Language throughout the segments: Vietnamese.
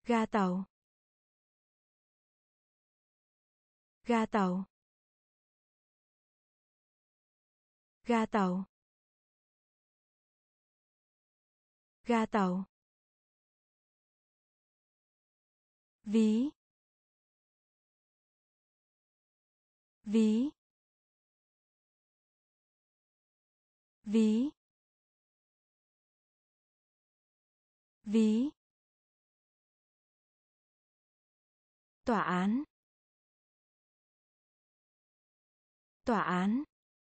Ga tàu. Ga tàu. Ga tàu. Ga tàu. Ví. Ví. Ví. Ví. Tòa án. Tòa án.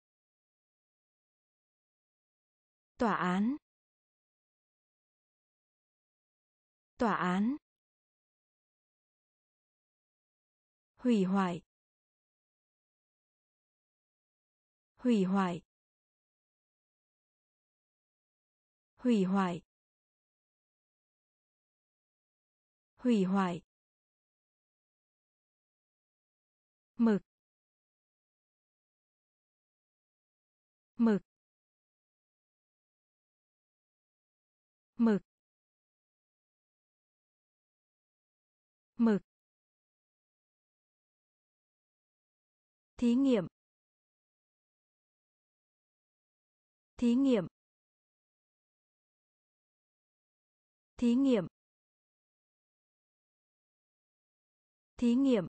Tòa án. Tòa án. Hủy hoại. Hủy hoại. Hủy hoại. Hủy hoại. Mực. Mực. Mực. Mực. Thí nghiệm. Thí nghiệm. Thí nghiệm. Thí nghiệm.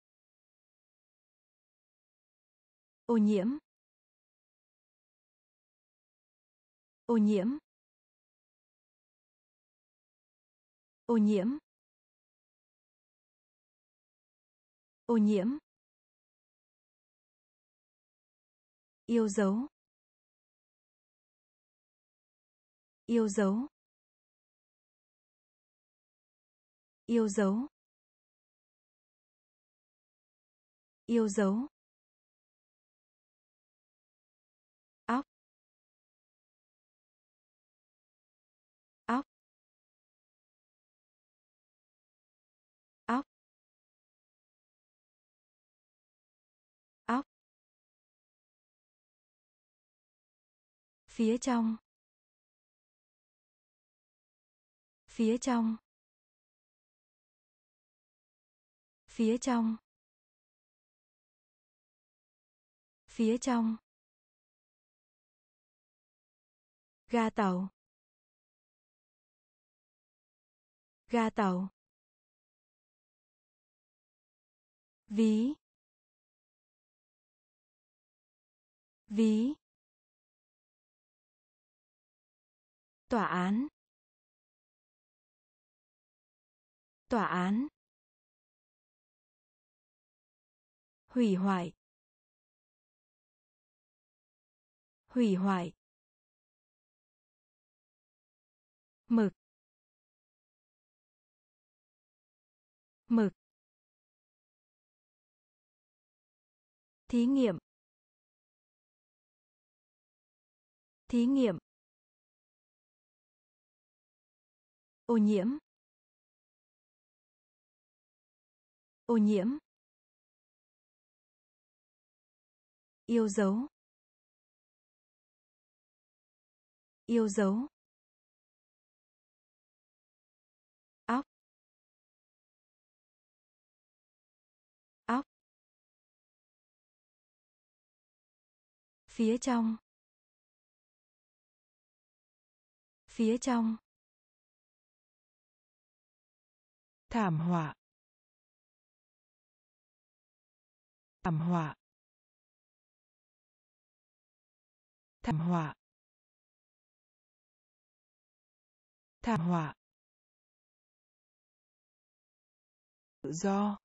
Ô nhiễm. Ô nhiễm. Ô nhiễm. Ô nhiễm. Yêu dấu. Yêu dấu. Yêu dấu. Yêu dấu. Óc. Óc. Óc. Óc. Phía trong. Phía trong. Phía trong. Phía trong. Ga tàu. Ga tàu. Ví. Ví. Tòa án. Tòa án. Hủy hoại. Hủy hoại. Mực. Mực. Thí nghiệm. Thí nghiệm. Ô nhiễm. Ô nhiễm. Yêu dấu. Yêu dấu. Óc. Óc. Phía trong. Phía trong. Thảm họa. Thảm họa. Thảm họa. Thảm họa. Tự do.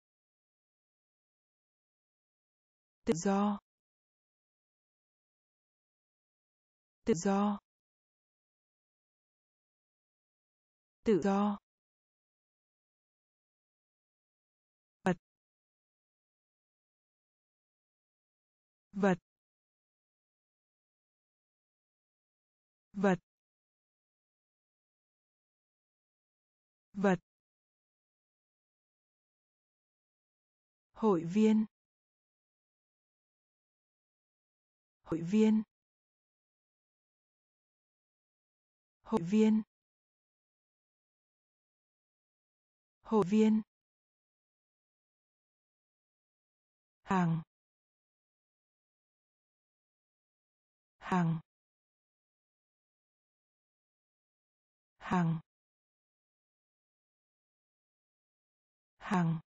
Tự do. Tự do. Tự do. Vật. Vật. Vật. Vật. Hội viên. Hội viên. Hội viên. hội viên, hàng, hàng, hàng, hàng,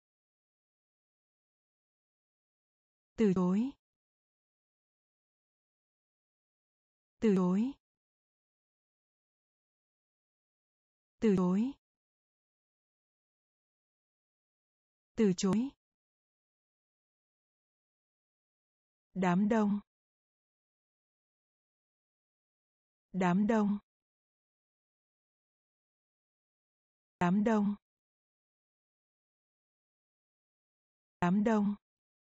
từ chối, từ chối, từ chối, từ chối, đám đông, đám đông, đám đông, đám đông,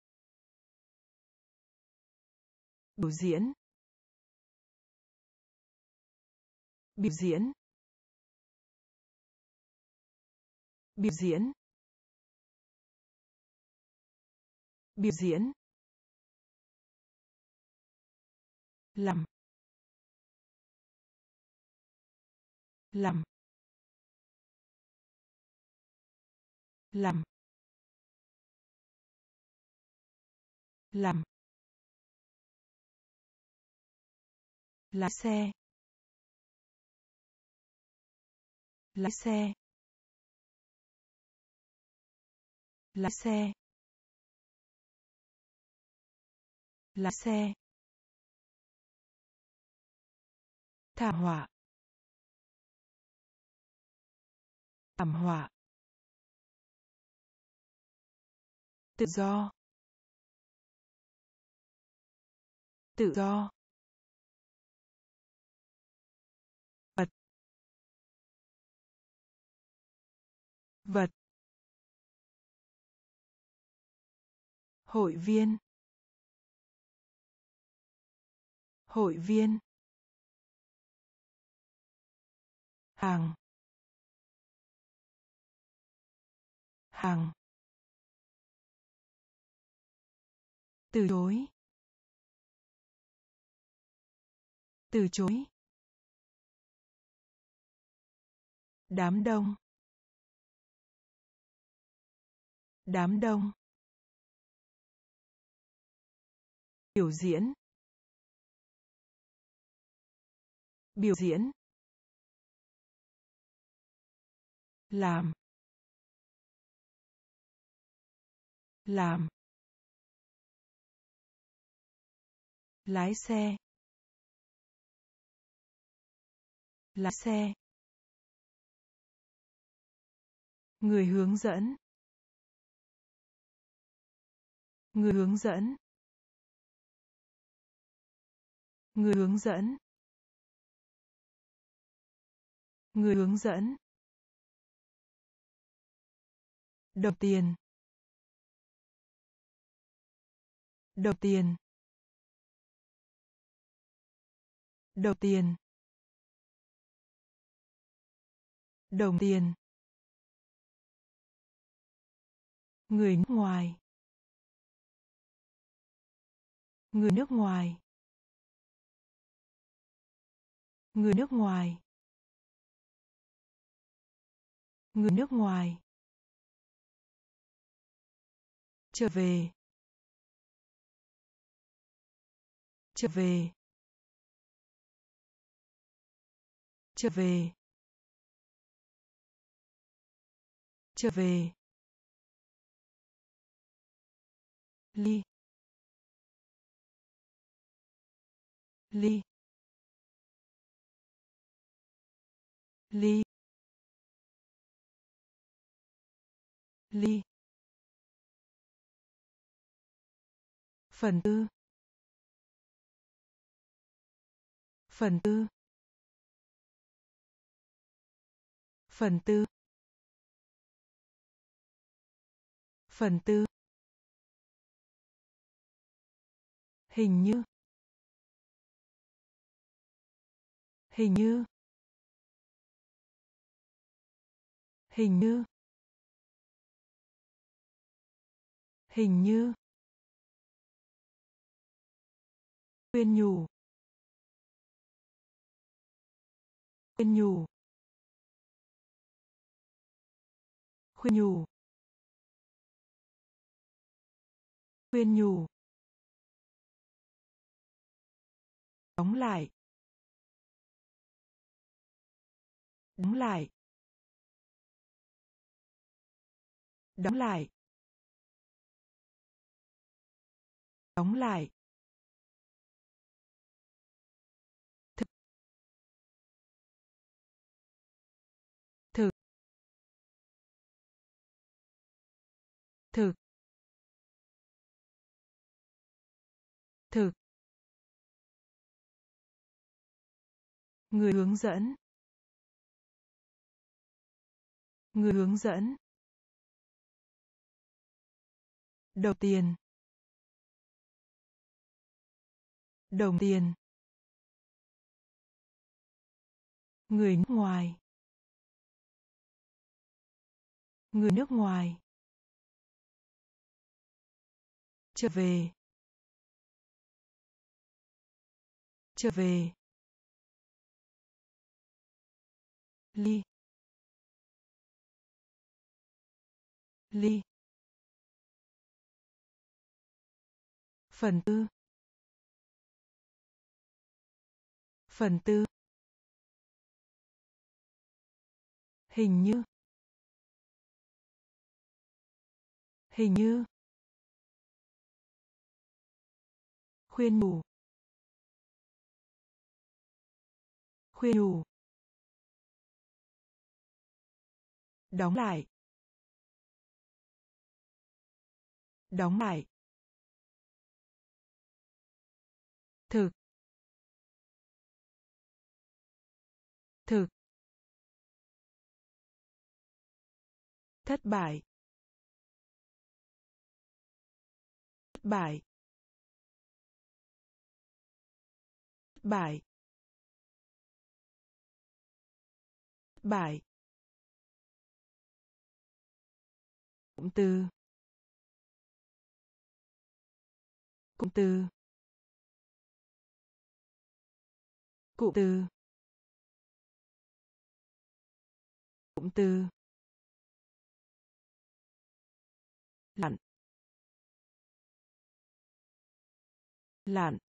biểu diễn, biểu diễn, biểu diễn, biểu diễn, làm, làm, làm, làm, lái xe, lái xe, lái xe, lái xe, thảm họa, thảm họa, tự do, tự do, vật, vật, hội viên, hội viên, hàng, hàng, từ chối, từ chối, đám đông, đám đông, biểu diễn, biểu diễn, làm, làm, lái xe, lái xe, người hướng dẫn, người hướng dẫn, người hướng dẫn, người hướng dẫn, đồng tiền, đồng tiền, đồng tiền, đồng tiền, người nước ngoài, người nước ngoài, người nước ngoài, người nước ngoài, trở về, trở về, trở về, trở về, ly, ly, ly, ly, phần tư, phần tư, phần tư, phần tư, hình như, hình như, hình như, hình như, khuyên nhủ, khuyên nhủ, khuyên nhủ, khuyên nhủ, đóng lại, đóng lại, đóng lại, đóng lại, thực, thực, thực, thực, người hướng dẫn, người hướng dẫn, đồng tiền, đồng tiền, người nước ngoài, người nước ngoài, trở về, trở về, ly, ly, phần tư, phần tư, hình như, hình như, khuyên nhủ, khuyên nhủ, đóng lại, đóng lại, thực, thực, thất bại, thất bại, thất bại, thất bại, cụm từ, cụm từ, cụm từ, cụm từ, lặn, lặn,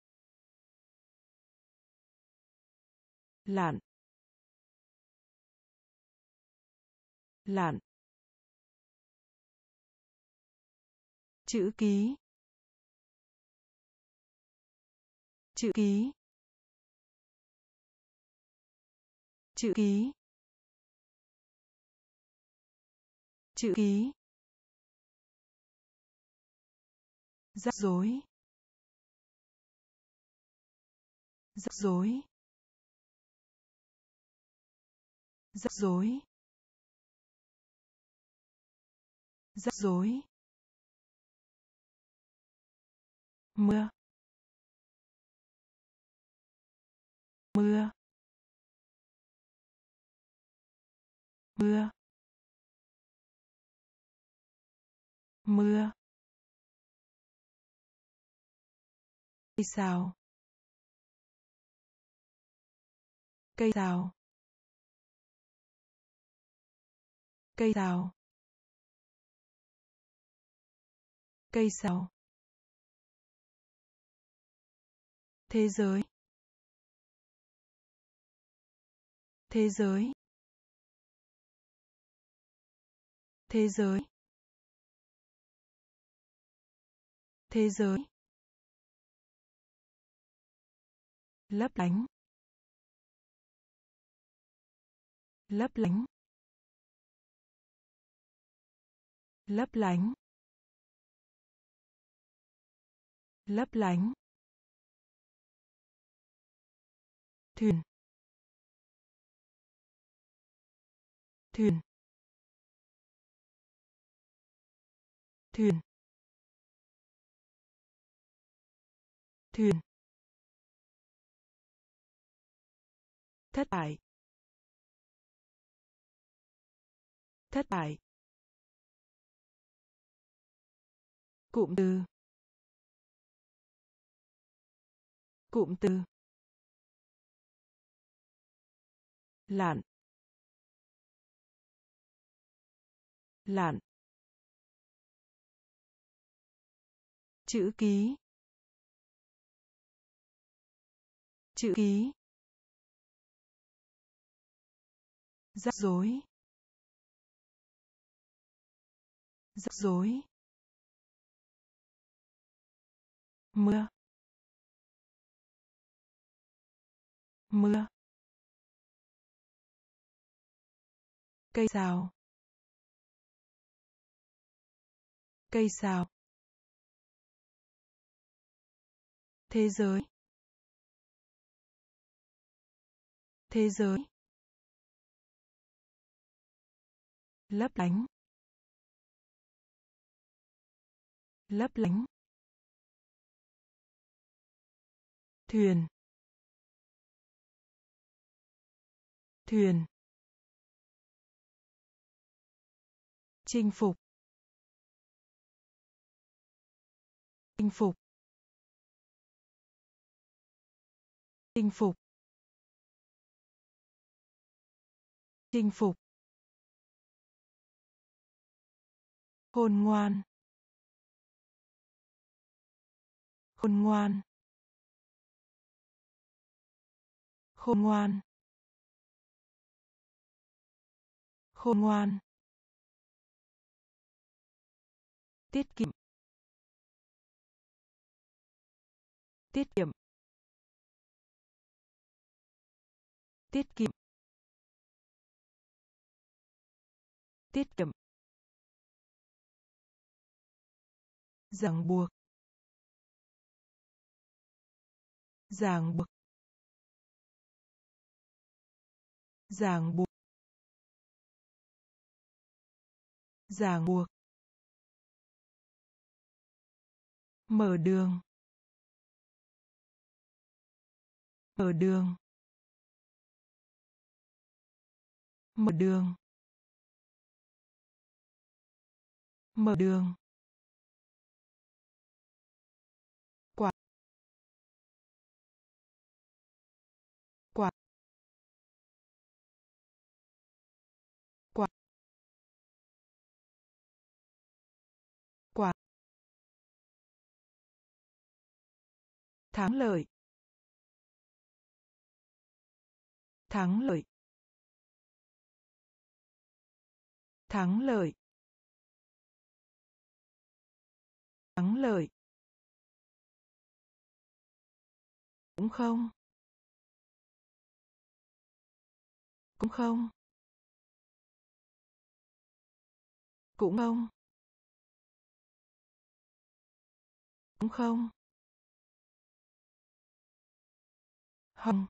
lặn, lặn, chữ ký, chữ ký, chữ ký, chữ ký, rắc rối, rắc rối, rắc rối, rắc rối, mưa, mưa, mưa, mưa, cây sào, cây sào, cây sào, cây sào, thế giới, thế giới, thế giới, thế giới, lấp lánh, lấp lánh, lấp lánh, lấp lánh, thuyền, thuyền, thuyền, thuyền, thất bại, thất bại, cụm từ, cụm từ, lặn, lạn, chữ ký, chữ ký, rắc rối, rắc rối, mưa, mưa, cây sào, cây sào, thế giới, thế giới, lấp lánh, lấp lánh, thuyền, thuyền, chinh phục, chinh phục, chinh phục, chinh phục, khôn ngoan, khôn ngoan, khôn ngoan, khôn ngoan, tiết kiệm, tiết kiệm, tiết kiệm, tiết kiệm, ràng buộc, ràng buộc, ràng buộc, ràng buộc, mở đường, mở đường, mở đường, mở đường, quạt, quạt, quạt, quạt, thắng lợi, thắng lợi, thắng lợi, thắng lợi, cũng không, cũng không, cũng không, cũng không, hồng,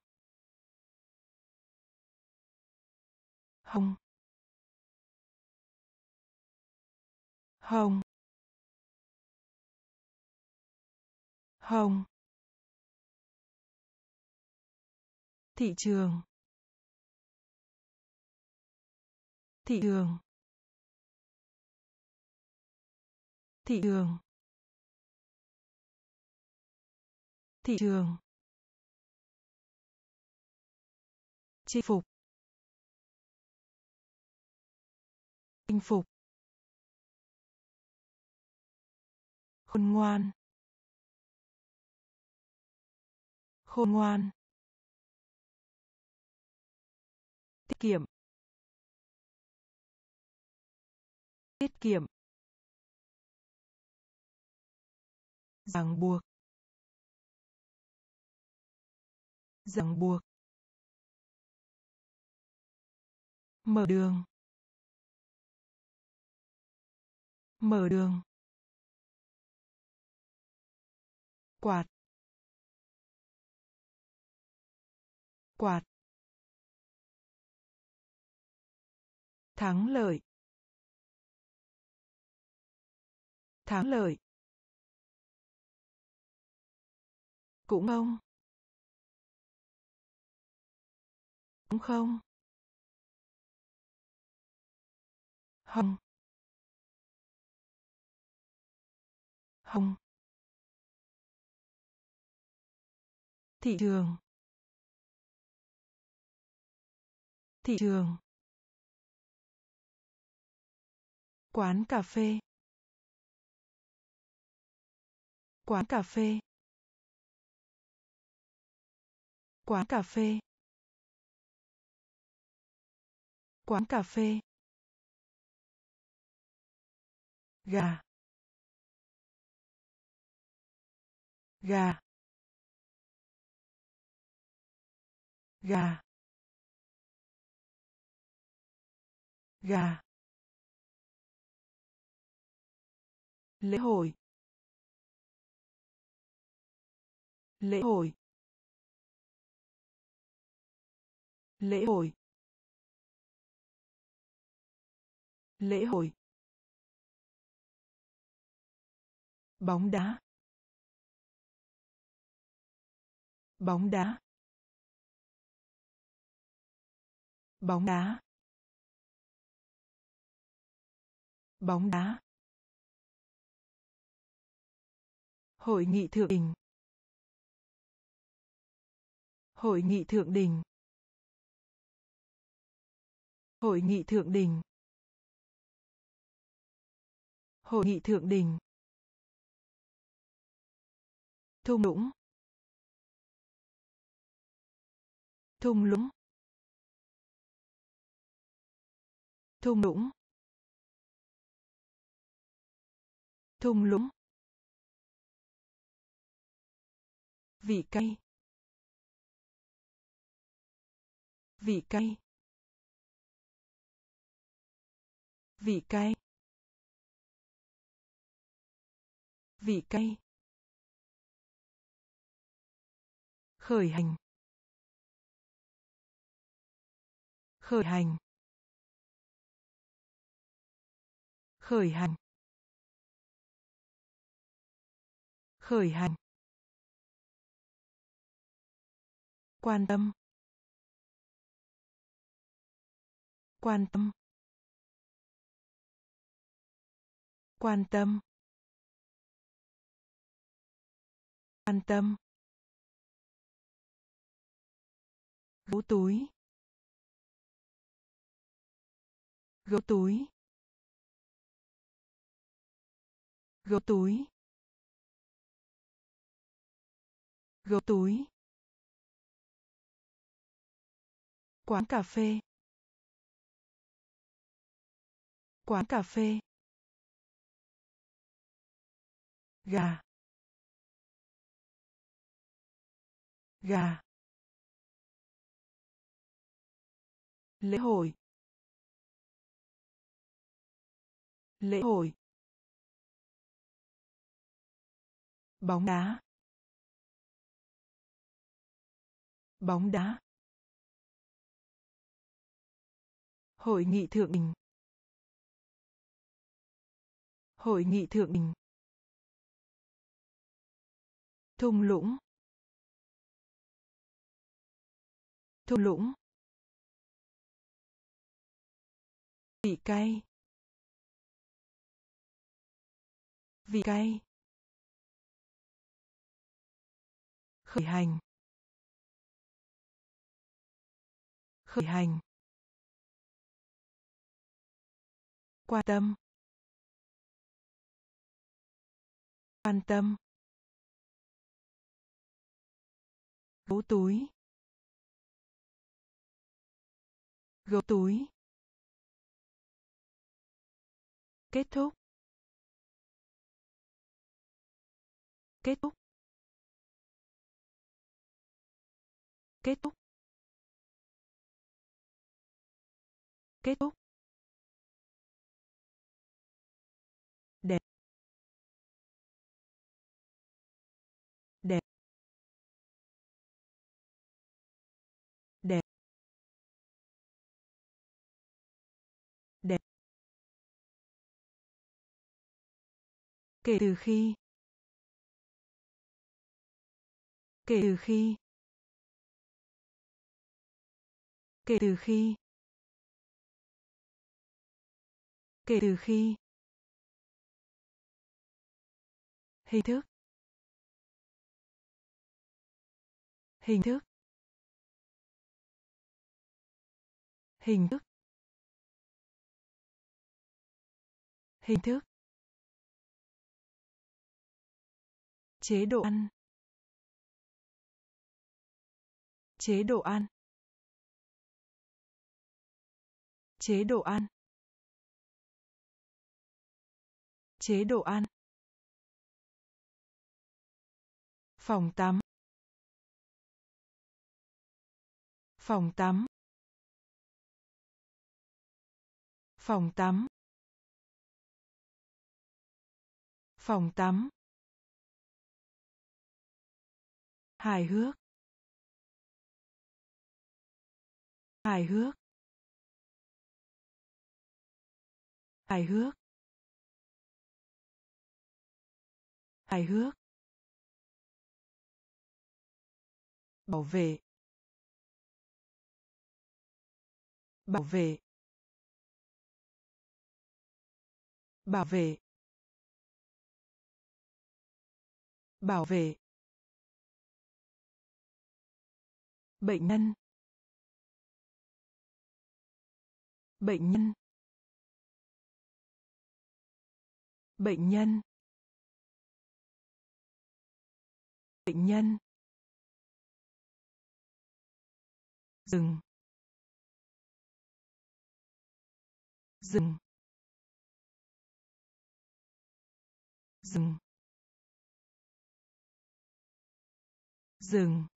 hồng, hồng, hồng, thị trường, thị trường, thị trường, thị trường, chinh phục, chinh phục, khôn ngoan, khôn ngoan, tiết kiệm, tiết kiệm, ràng buộc, ràng buộc, mở đường, mở đường, quạt, quạt, thắng lợi, thắng lợi, cũng không, cũng không, hồng, hồng, thị trường, thị trường, Quán cà phê. Quán cà phê. Quán cà phê. Quán cà phê. Gà. Gà. Gà. Gà. Lễ hội. Lễ hội. Lễ hội. Lễ hội. Bóng đá. Bóng đá. Bóng đá. Bóng đá. Hội nghị thượng đỉnh. Hội nghị thượng đỉnh. Hội nghị thượng đỉnh. Hội nghị thượng đỉnh. Thung lũng. Thung lũng. Thung lũng. Thung lũng. Vị cay. Vị cay. Vị cay. Vị cay. Khởi hành. Khởi hành. Khởi hành. Khởi hành. Quan tâm. Quan tâm. Quan tâm. Quan tâm. Gấu túi. Gấu túi. Gấu túi. Gấu túi. Quán cà phê. Quán cà phê. Gà. Gà. Lễ hội. Lễ hội. Bóng đá. Bóng đá. Hội nghị thượng đỉnh. Hội nghị thượng đỉnh. Thung lũng. Thung lũng. Vị cay. Vị cay. Khởi hành. Khởi hành. Quan tâm. Quan tâm. Gấu túi. Gấu túi. Kết thúc. Kết thúc. Kết thúc. Kết thúc. Đẹp. Đẹp. Đẹp. Đẹp. Kể từ khi. Kể từ khi. Kể từ khi. Kể từ khi. Hình thức. Hình thức. Hình thức. Hình thức. Chế độ ăn. Chế độ ăn. Chế độ ăn. Chế độ ăn. Phòng tắm. Phòng tắm. Phòng tắm. Phòng tắm. Hài hước. Hài hước. Hài hước. Hài hước. Bảo vệ. Bảo vệ. Bảo vệ. Bảo vệ. Bệnh nhân. Bệnh nhân. Bệnh nhân. Bệnh nhân. Dừng. Dừng. Dừng. Dừng.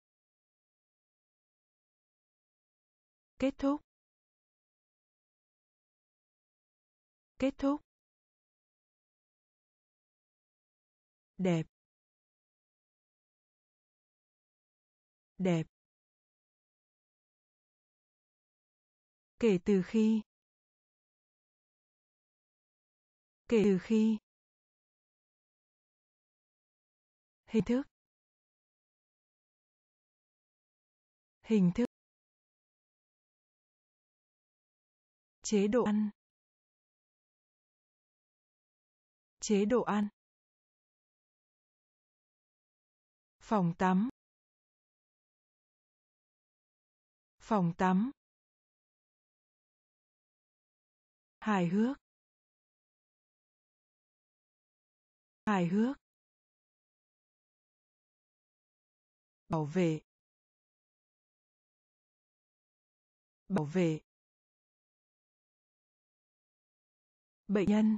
Kết thúc. Kết thúc. Đẹp. Đẹp. Kể từ khi. Kể từ khi. Hình thức. Hình thức. Chế độ ăn. Chế độ ăn. Phòng tắm. Phòng tắm. Hài hước. Hài hước. Bảo vệ. Bảo vệ. Bệnh nhân.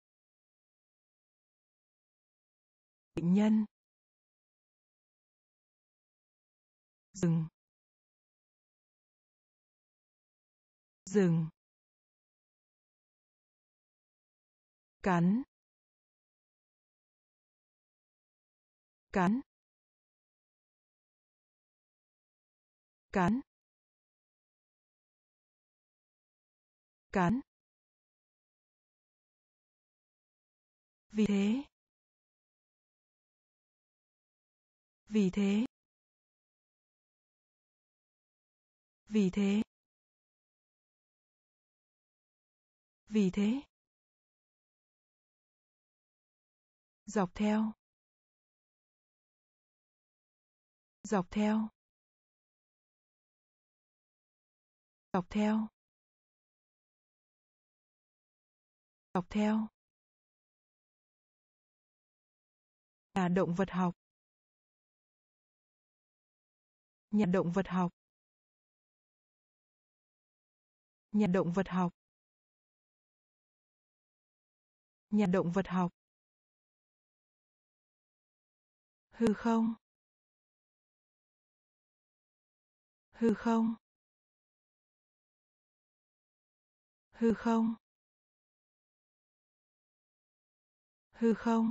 Bệnh nhân. Dừng. Dừng. Cắn. Cắn. Cắn. Cắn. Vì thế. Vì thế. Vì thế. Vì thế. Dọc theo. Dọc theo. Dọc theo. Dọc theo. Nhà động vật học. Nhà động vật học. Nhà động vật học. Nhà động vật học. Hư không. Hư không. Hư không. Hư không.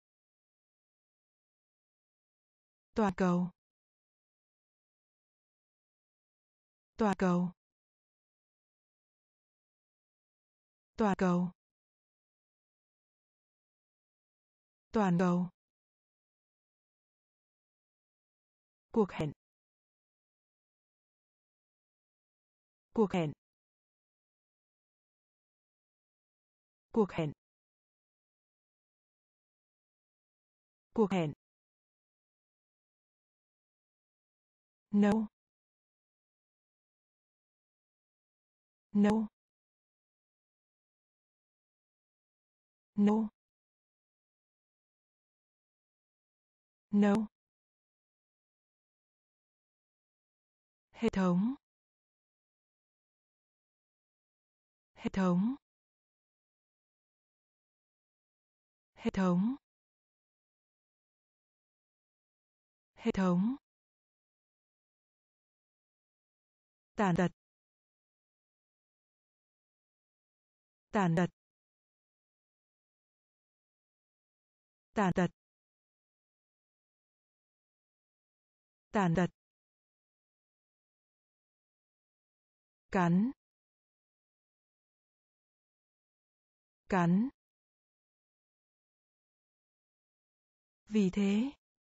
Toàn cầu. Toàn cầu. Toàn cầu. Toàn cầu. Cuộc hẹn. Cuộc hẹn. Cuộc hẹn. Cuộc hẹn. No. No. No. No. Hệ thống. Hệ thống. Hệ thống. Hệ thống. Tàn tật. Tàn tật. Tàn tật. Tàn tật. Cắn. Cắn. Vì thế.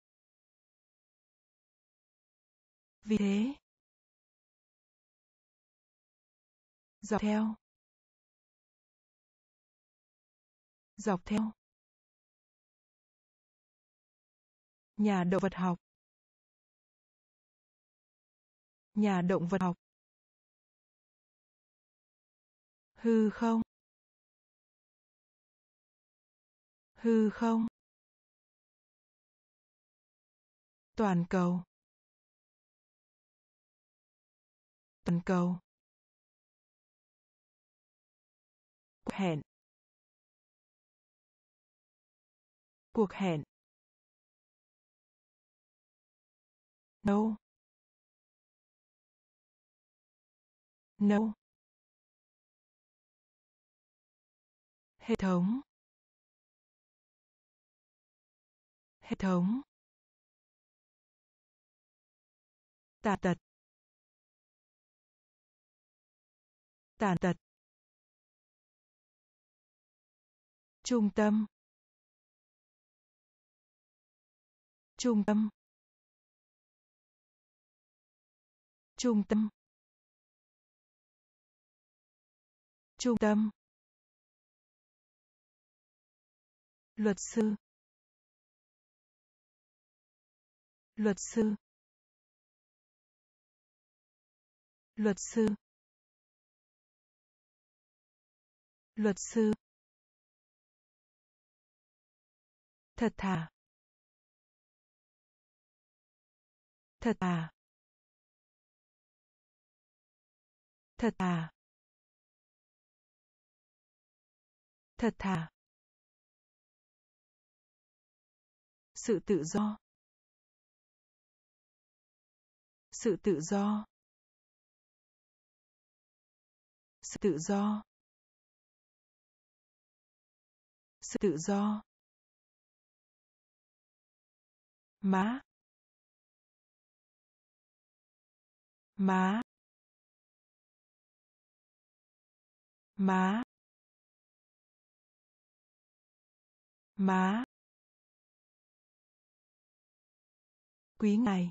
Vì thế. Dọc theo. Dọc theo. Nhà động vật học. Nhà động vật học. Hư không. Hư không. Toàn cầu. Toàn cầu. Cuộc hẹn. Cuộc hẹn. No. No. Hệ thống. Hệ thống. Tàn tật. Tàn tật. Trung tâm. Trung tâm. Trung tâm. Trung tâm. Luật sư. Luật sư. Luật sư. Luật sư. Thật thà. Thật thà. Thật thà. Thật thà. Sự tự do. Sự tự do. Sự tự do. Sự tự do. Má. Má. Má. Má. Quý ngày.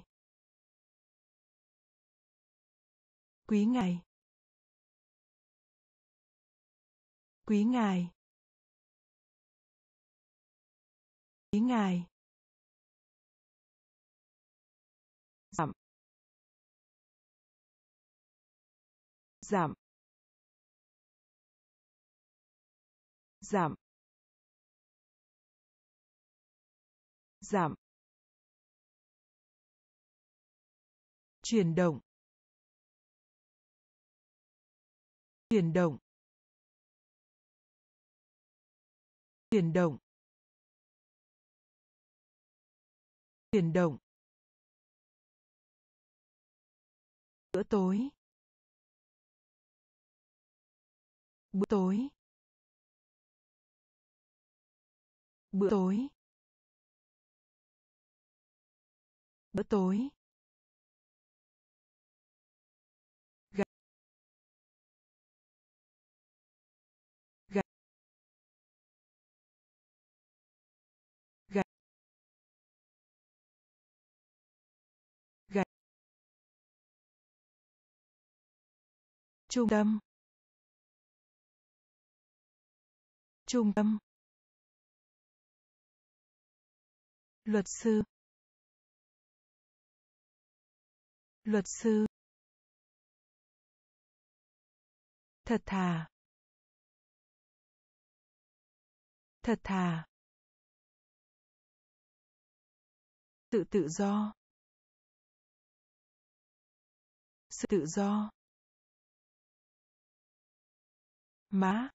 Quý ngày. Quý ngài. Quý ngài. Giảm. Giảm. Giảm. Giảm. Chuyển động. Chuyển động. Chuyển động. Chuyển động. Bữa tối. Bữa tối. Bữa tối. Bữa tối. Gạch. Gạch. Gạch. Gạch. Trung tâm. Trung tâm. Luật sư. Luật sư. Thật thà. Thật thà. Sự tự do. Sự tự do. Má.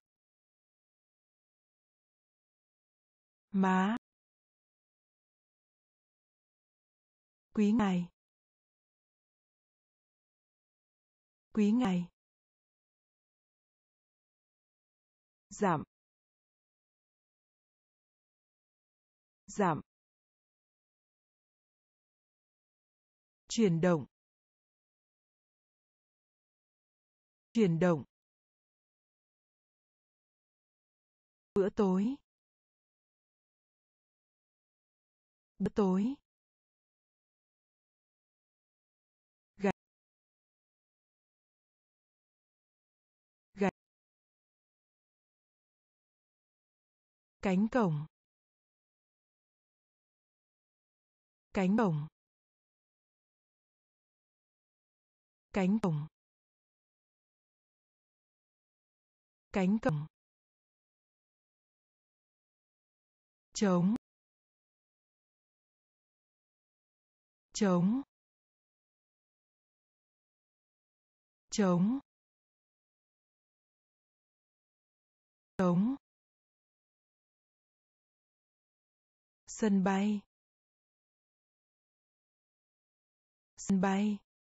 Má. Quý ngài. Quý ngài. Giảm. Giảm. Chuyển động. Chuyển động. Bữa tối. Bữa tối. Gạch. Gạch. Cánh cổng. Cánh cổng. Cánh cổng. Cánh cổng. Trống. Trống. Trống. Trống. Sân bay. Sân bay.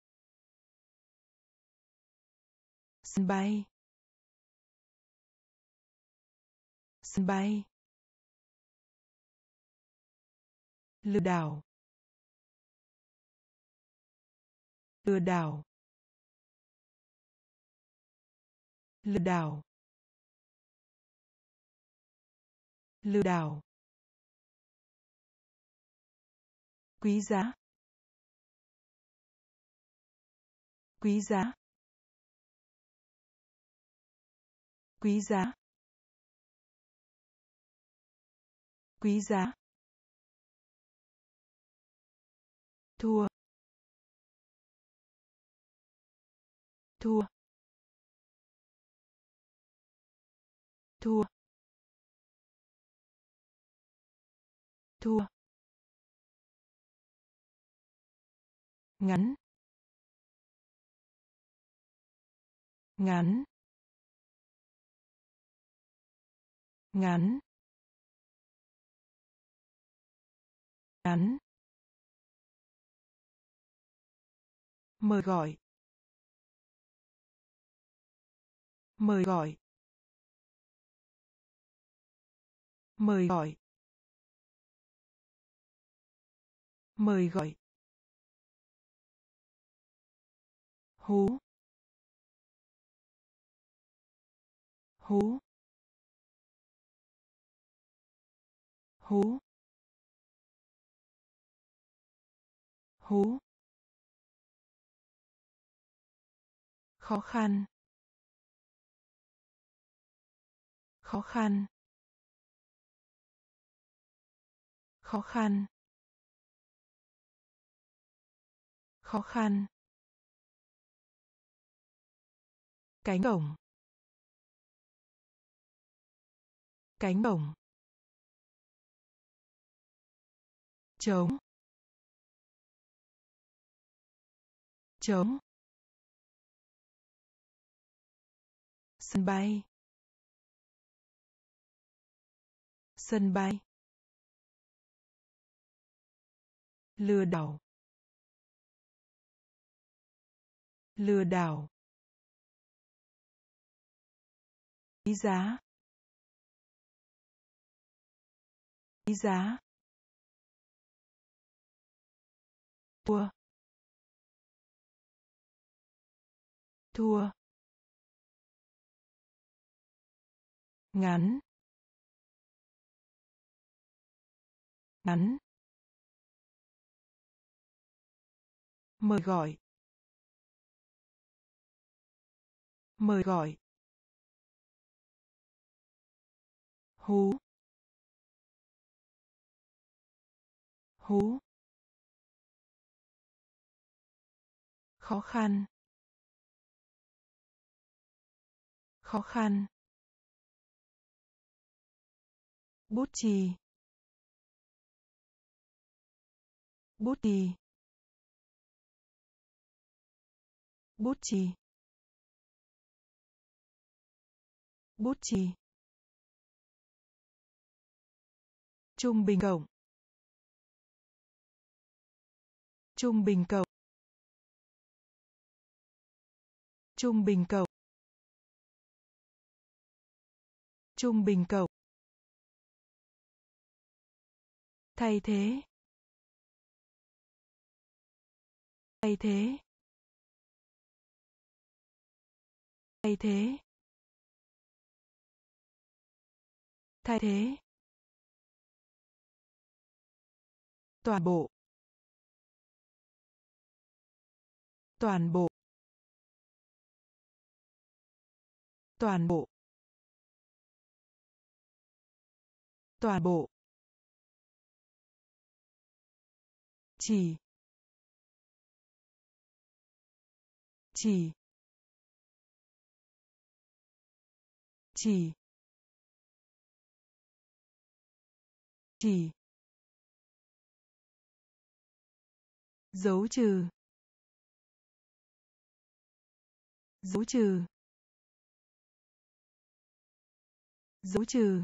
Sân bay. Sân bay. Lừa đảo. Lừa đảo. Lừa đảo. Lừa đảo. Quý giá. Quý giá. Quý giá. Quý giá. Thua. Thua. Thua. Thua. Ngắn. Ngắn. Ngắn. Ngắn. Mời gọi. Mời gọi. Mời gọi. Mời gọi. Hú. Hú. Hú. Hú. Khó khăn. Khó khăn. Khó khăn. Khó khăn. Cánh cổng. Cánh cổng. Trống. Trống. Sân bay. Sân bay. Lừa đảo. Lừa đảo. Quý giá. Quý giá. Thua. Thua. Ngắn. Ngắn. Mời gọi. Mời gọi. Hú. Hú. Khó khăn. Khó khăn. bút chì, bút chì, bút chì, bút chì, trung bình cộng, trung bình cộng, trung bình cộng, trung bình cộng, thay thế, thay thế, thay thế, thay thế, toàn bộ, toàn bộ, toàn bộ, toàn bộ, chỉ, chỉ, chỉ, chỉ, dấu trừ, dấu trừ, dấu trừ,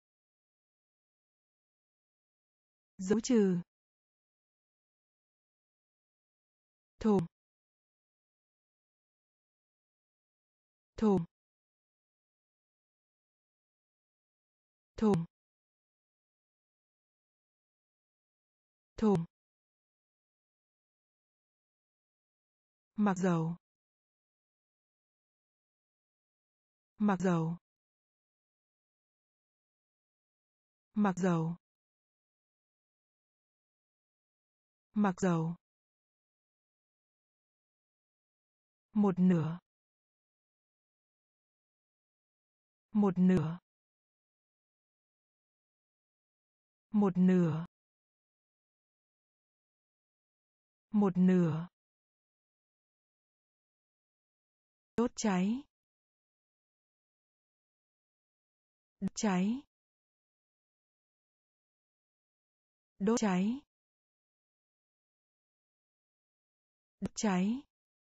dấu trừ, thùng, thùng, thùng, thùng, mặc dầu, mặc dầu, mặc dầu, mặc dầu, một nửa, một nửa, một nửa, một nửa, đốt cháy, đốt cháy, đốt cháy, đốt cháy,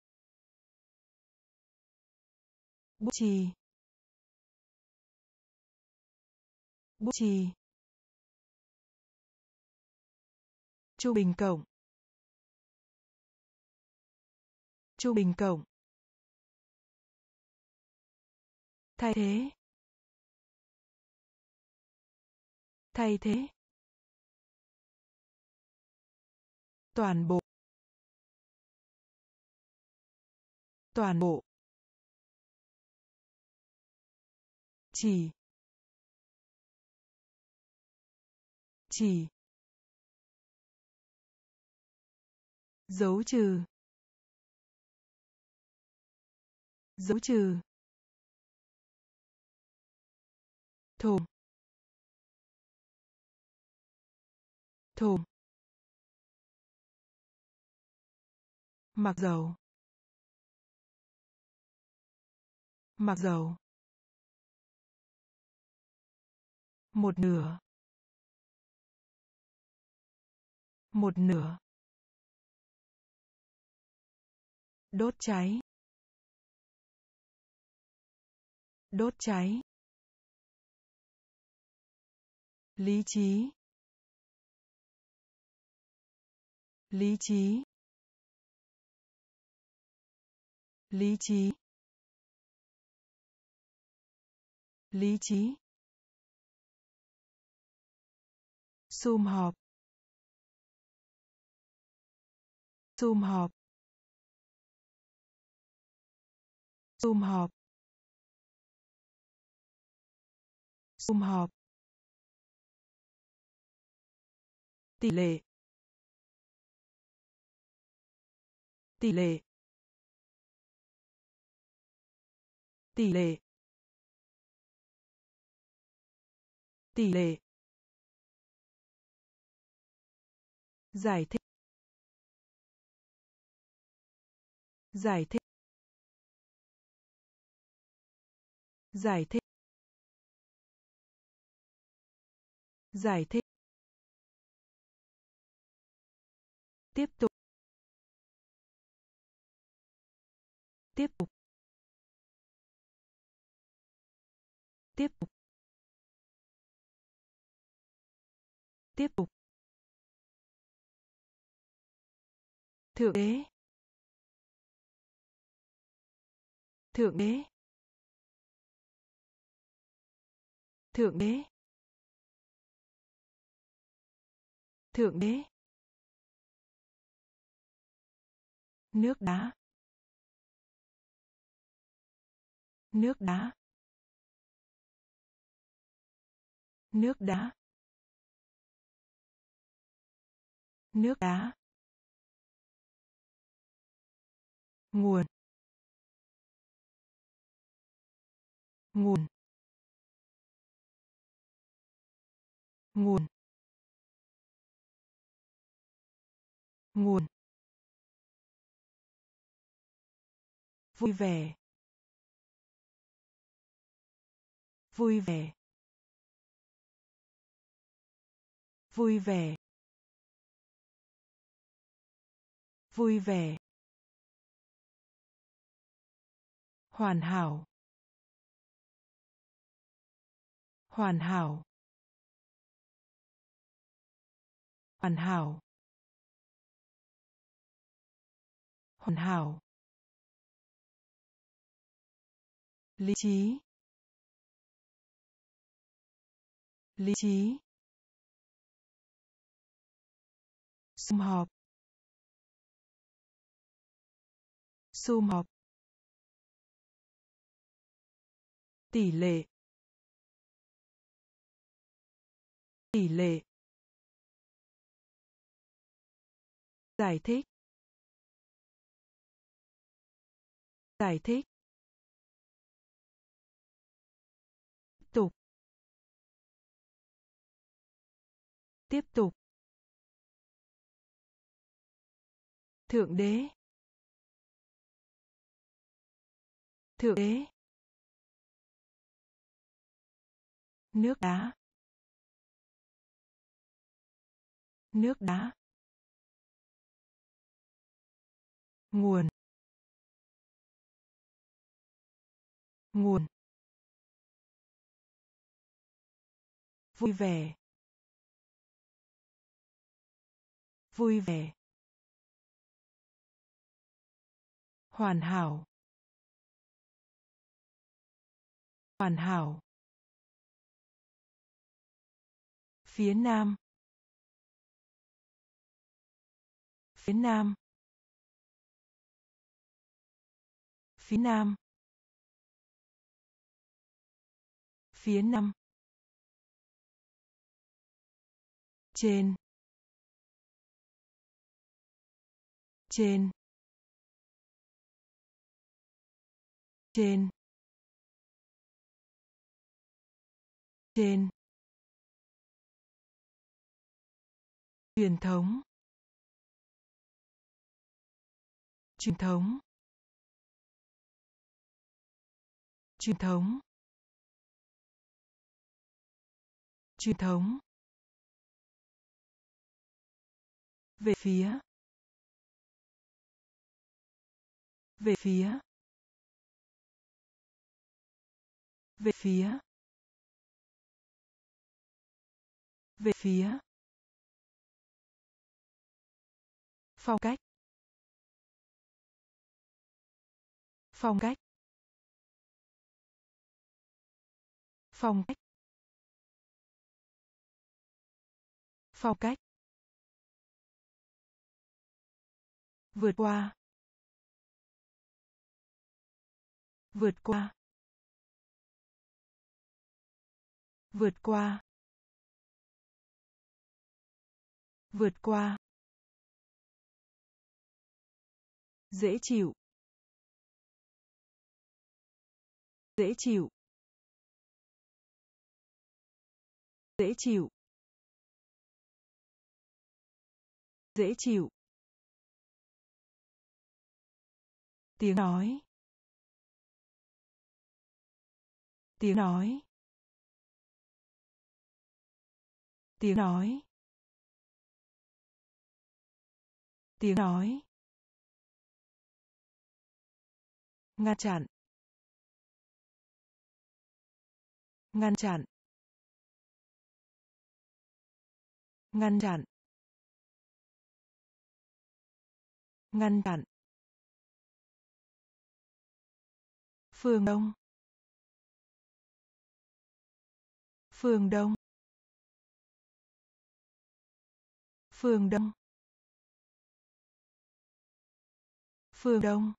bút chì, bút chì, trung bình cộng, trung bình cộng, thay thế, thay thế, toàn bộ, toàn bộ, chỉ, chỉ, dấu trừ, dấu trừ, thùng, thùng, mặc dầu, mặc dầu, một nửa, một nửa, đốt cháy, đốt cháy, lý trí, lý trí, lý trí, lý trí, sum họp, sum họp, sum họp, sum họp, tỷ lệ, tỷ lệ, tỷ lệ, tỷ lệ, giải thích, giải thích, giải thích, Giải thích. Tiếp tục. Tiếp tục. Tiếp tục. Tiếp tục. Thượng đế. Thượng đế. Thượng đế. Thượng đế. Nước đá. Nước đá. Nước đá. Nước đá. Nguồn. Nguồn. Nguồn. Nguồn. Vui vẻ. Vui vẻ. Vui vẻ. Vui vẻ. Hoàn hảo. Hoàn hảo. Hoàn hảo. Hoàn hảo. Lý trí. Lý trí. Sum họp. Sum họp. Tỷ lệ. Tỷ lệ. Giải thích. Giải thích. Tiếp tục. Tiếp tục. Thượng đế. Thượng đế. Nước đá. Nước đá. Nguồn. Nguồn. Vui vẻ. Vui vẻ. Hoàn hảo. Hoàn hảo. Phía nam. Phía nam. Phía nam. Phía nam. Trên. Trên. Trên. Trên. Truyền thống. Truyền thống. Truyền thống. Truyền thống. Về phía. Về phía. Về phía. Về phía. Phong cách. Phong cách. Phong cách. Phong cách. Vượt qua. Vượt qua. Vượt qua. Vượt qua. Dễ chịu. Dễ chịu. Dễ chịu. Dễ chịu. Tiếng nói. Tiếng nói. Tiếng nói. Tiếng nói. Ngăn chặn. Ngăn chặn. Ngăn chặn. Ngăn chặn. Phương Đông. Phương Đông. Phương Đông. Phương Đông.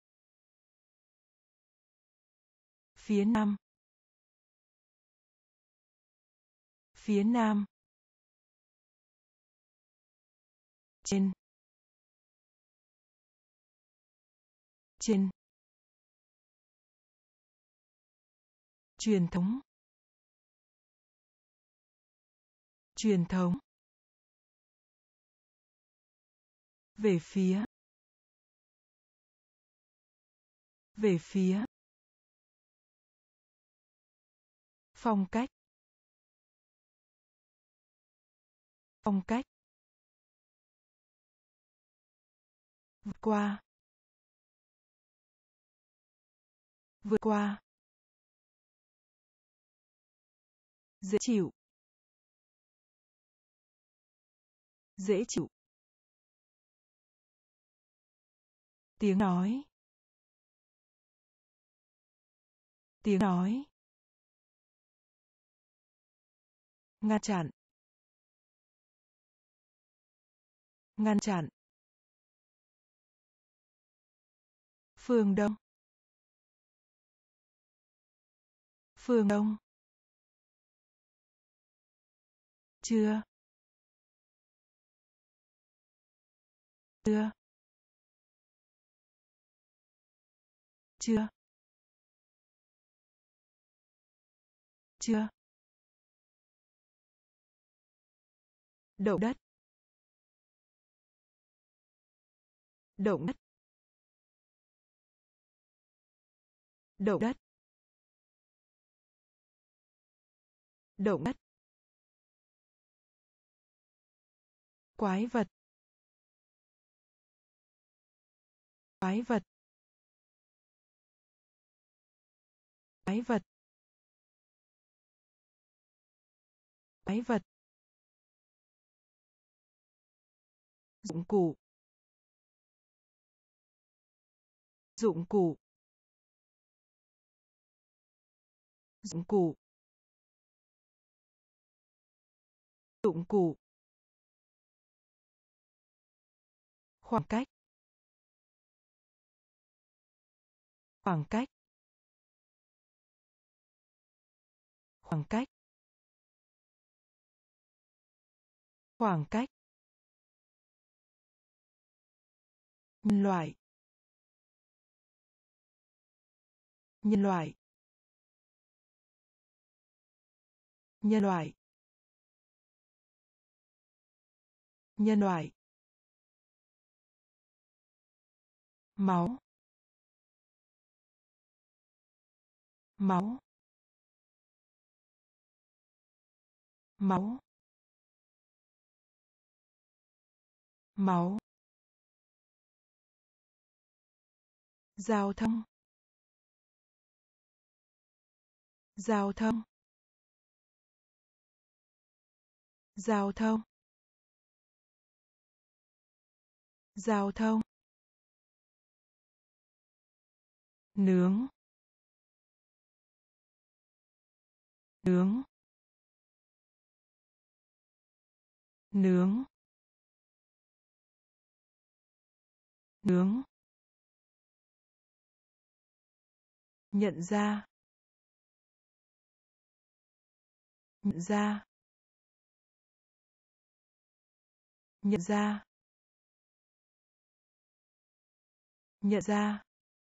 Phía Nam. Phía Nam. Trên. Trên. Truyền thống. Truyền thống. Về phía. Về phía. Phong cách. Phong cách. Vượt qua. Vượt qua. Dễ chịu. Dễ chịu. Tiếng nói. Tiếng nói. Ngăn chặn. Ngăn chặn. Phương Đông. Phương Đông. Chưa. Chưa. Chưa. Chưa. Động đất. Động đất. Động đất. Động đất. Quái vật. Quái vật. Quái vật. Quái vật. Dụng cụ. Dụng cụ. Dụng cụ. Dụng cụ. Khoảng cách. Khoảng cách. Khoảng cách. Khoảng cách. Nhân loại. Nhân loại. Nhân loại. Nhân loại. Máu. Máu. Máu. Máu. Giao thông. Giao thông. Giao thông. Giao thông. Nướng. Nướng. Nướng. Nướng. Nhận ra. Nhận ra. Nhận ra. Nhận ra.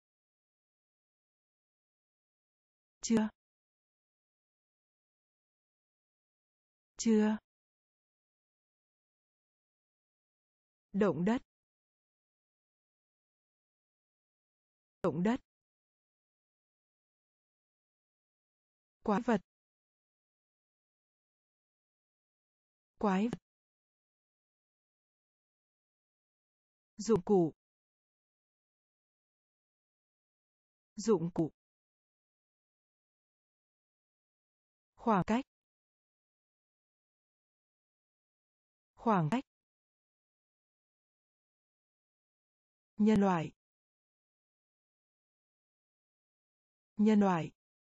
Chưa. Chưa. Động đất. Động đất. Quái vật. Quái vật. Dụng cụ. Dụng cụ. Khoảng cách. Khoảng cách. Nhân loại. Nhân loại.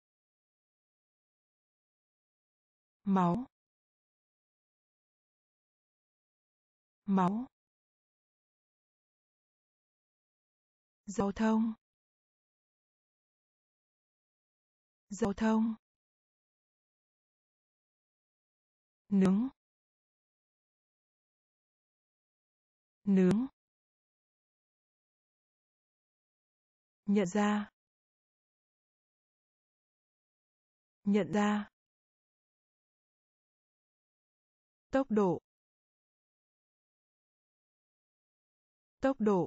Máu. Máu. Giao thông. Giao thông. Nướng. Nướng. Nhận ra. Nhận ra. Tốc độ. Tốc độ.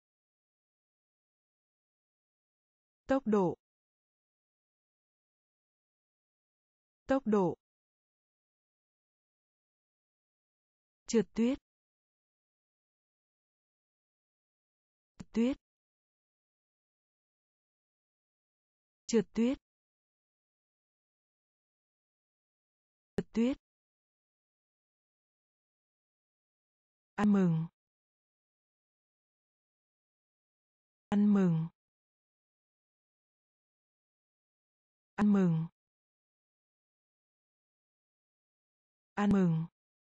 Tốc độ. Tốc độ. Trượt tuyết. Tuyết. Trượt tuyết. Trượt tuyết. Ăn mừng. Ăn mừng. Ăn mừng. Ăn mừng.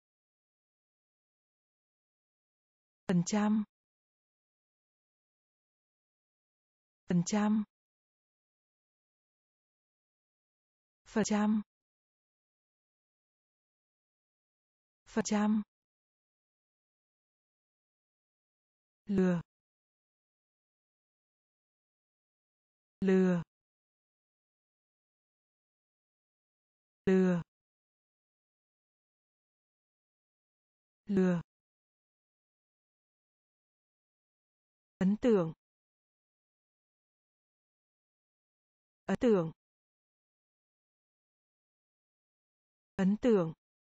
Phần trăm. Phần trăm. Phần trăm. Phần trăm. Lừa. Lừa. Lừa. Lừa. Ấn tượng. Ấn tượng. Ấn tượng.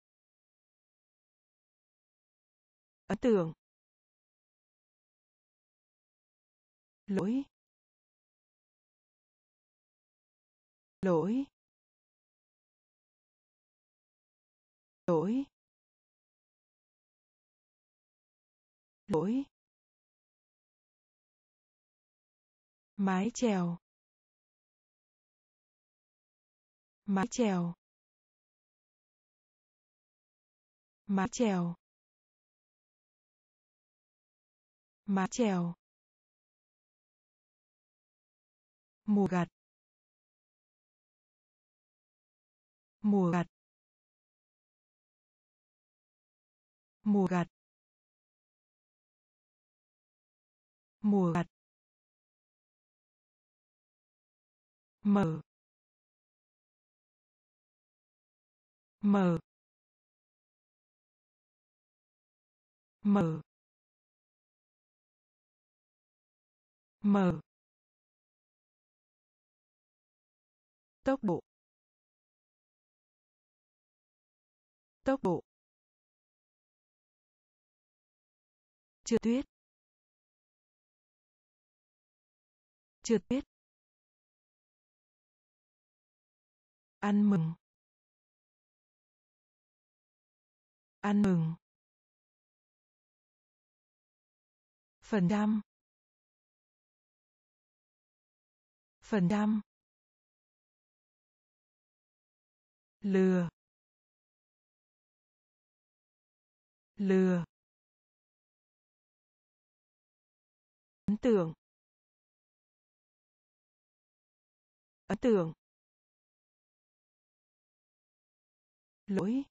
Ấn tượng. Lỗi. Lỗi. Lỗi. Lỗi. Mái chèo. Mái chèo. Mái chèo. Mái chèo. Mùa gặt. Mùa gặt. Mùa gặt. Mùa gặt. Mở. Mở. Mở. Mở. Tốc độ. Tốc độ. Trượt tuyết. Trượt tuyết. Ăn mừng. Ăn mừng. Phần trăm. Phần trăm. Lừa. Lừa. Ấn tượng. Ấn tượng. Lỗi.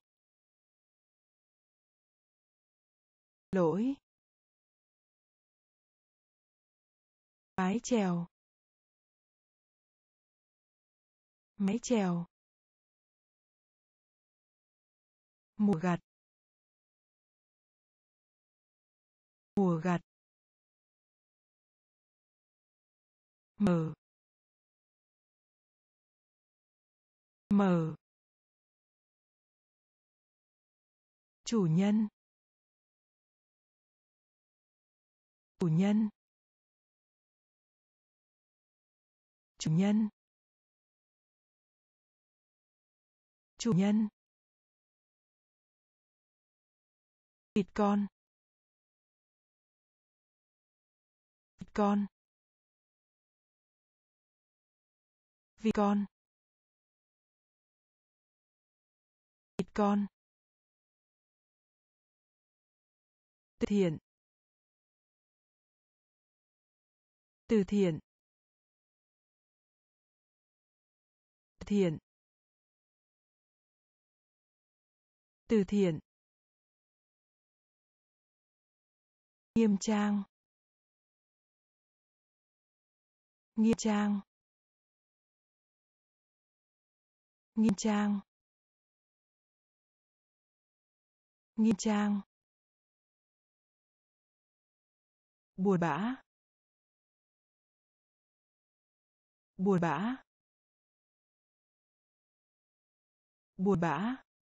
Lỗi. Mái chèo. Mái chèo. Mùa gặt. Mùa gặt. Mở. Mở. chủ nhân, chủ nhân, chủ nhân, chủ nhân, vịt con, vịt con, vịt con, vịt con, từ thiện, từ thiện, từ thiện, từ thiện, nghiêm trang, nghiêm trang, nghiêm trang, nghiêm trang, buồn bã, buồn bã, buồn bã,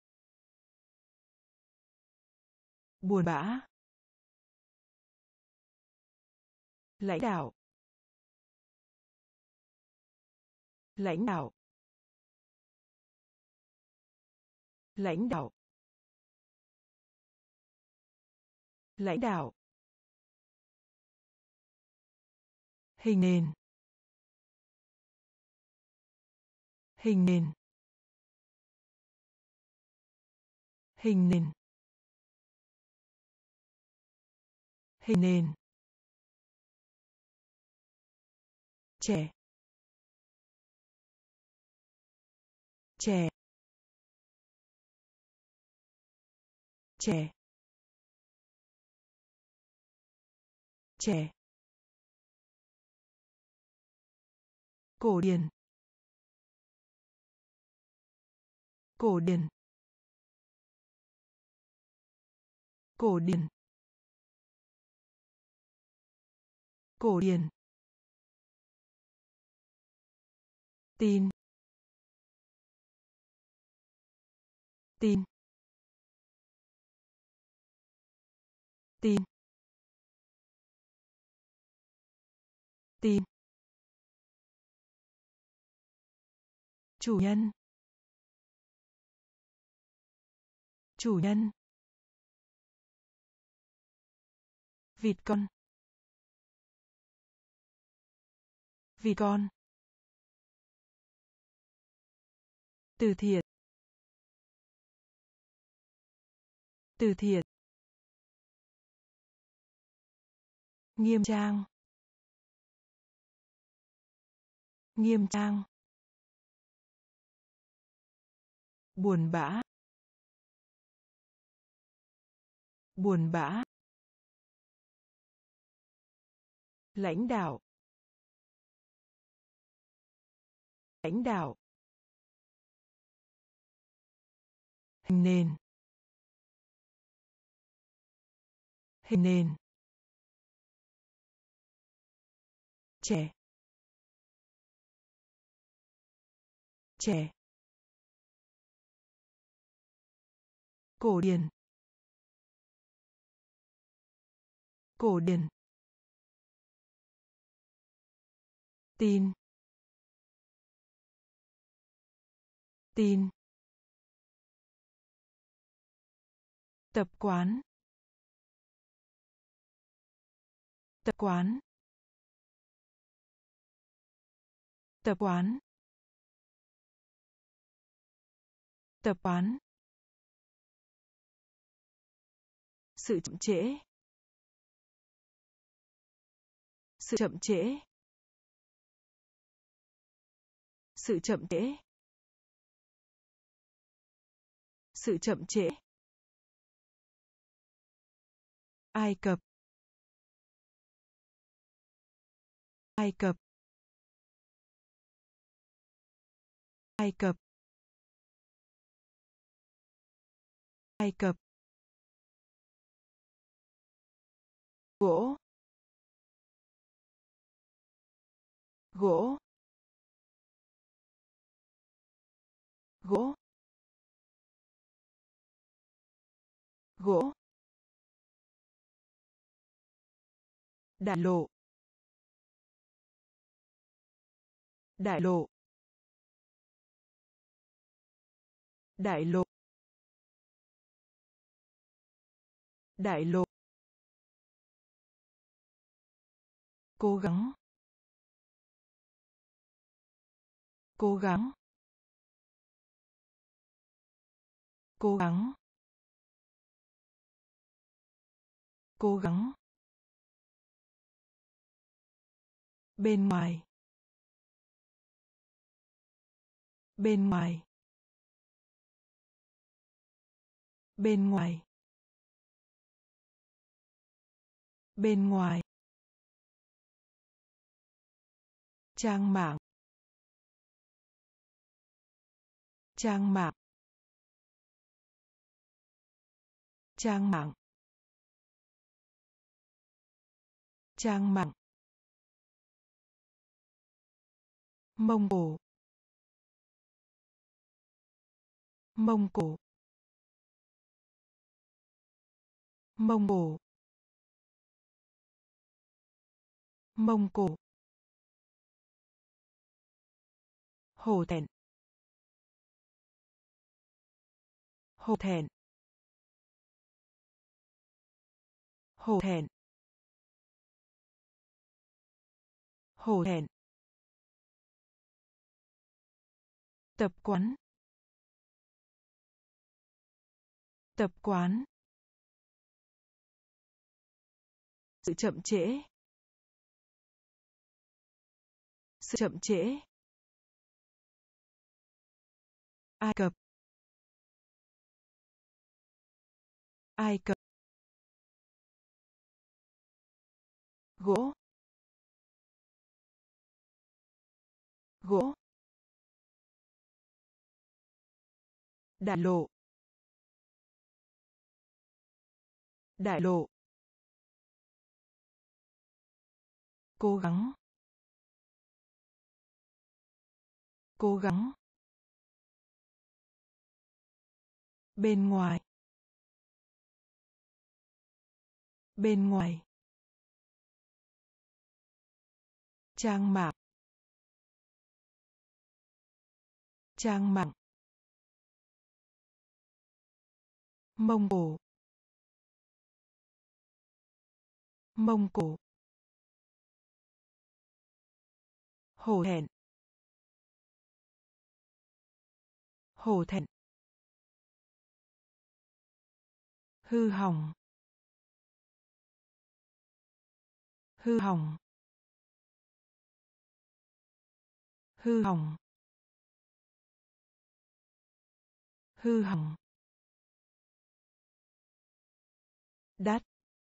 buồn bã, lãnh đạo, lãnh đạo, lãnh đạo, lãnh đạo, hình nền, hình nền, hình nền, hình nền, trẻ, trẻ, trẻ, trẻ, cổ điển, cổ điển, cổ điển, cổ điển, tin, tin, tin, tin, chủ nhân, chủ nhân, vịt con, vịt con, từ thiện, từ thiện, nghiêm trang, nghiêm trang, buồn bã, buồn bã, lãnh đạo, lãnh đạo, hình nền, hình nền, trẻ, trẻ, cổ điển, cổ điển, tin, tin, tập quán, tập quán, tập quán, tập quán, sự chậm trễ, sự chậm trễ, sự chậm trễ, sự chậm trễ, Ai Cập, Ai Cập, Ai Cập, Ai Cập, gỗ, gỗ, gỗ, gỗ, đại lộ, đại lộ, đại lộ, đại lộ, cố gắng, cố gắng, cố gắng, cố gắng, bên ngoài, bên ngoài, bên ngoài, bên ngoài, trang mạng, trang mạng, trang mạng, trang mạng, Mông Cổ, Mông Cổ, Mông Cổ, Mông Cổ, hổ thẹn, hổ thẹn, hổ thẹn, hổ thẹn, tập quán, tập quán, sự chậm trễ, sự chậm trễ, Ai Cập, Ai Cập, gỗ, gỗ, đại lộ, đại lộ, cố gắng, cố gắng, bên ngoài, bên ngoài, trang mạng, trang mạng, Mông Cổ, Mông Cổ, hổ thẹn, hổ thẹn, hư hỏng, hư hỏng, hư hỏng, hư hỏng, đắt,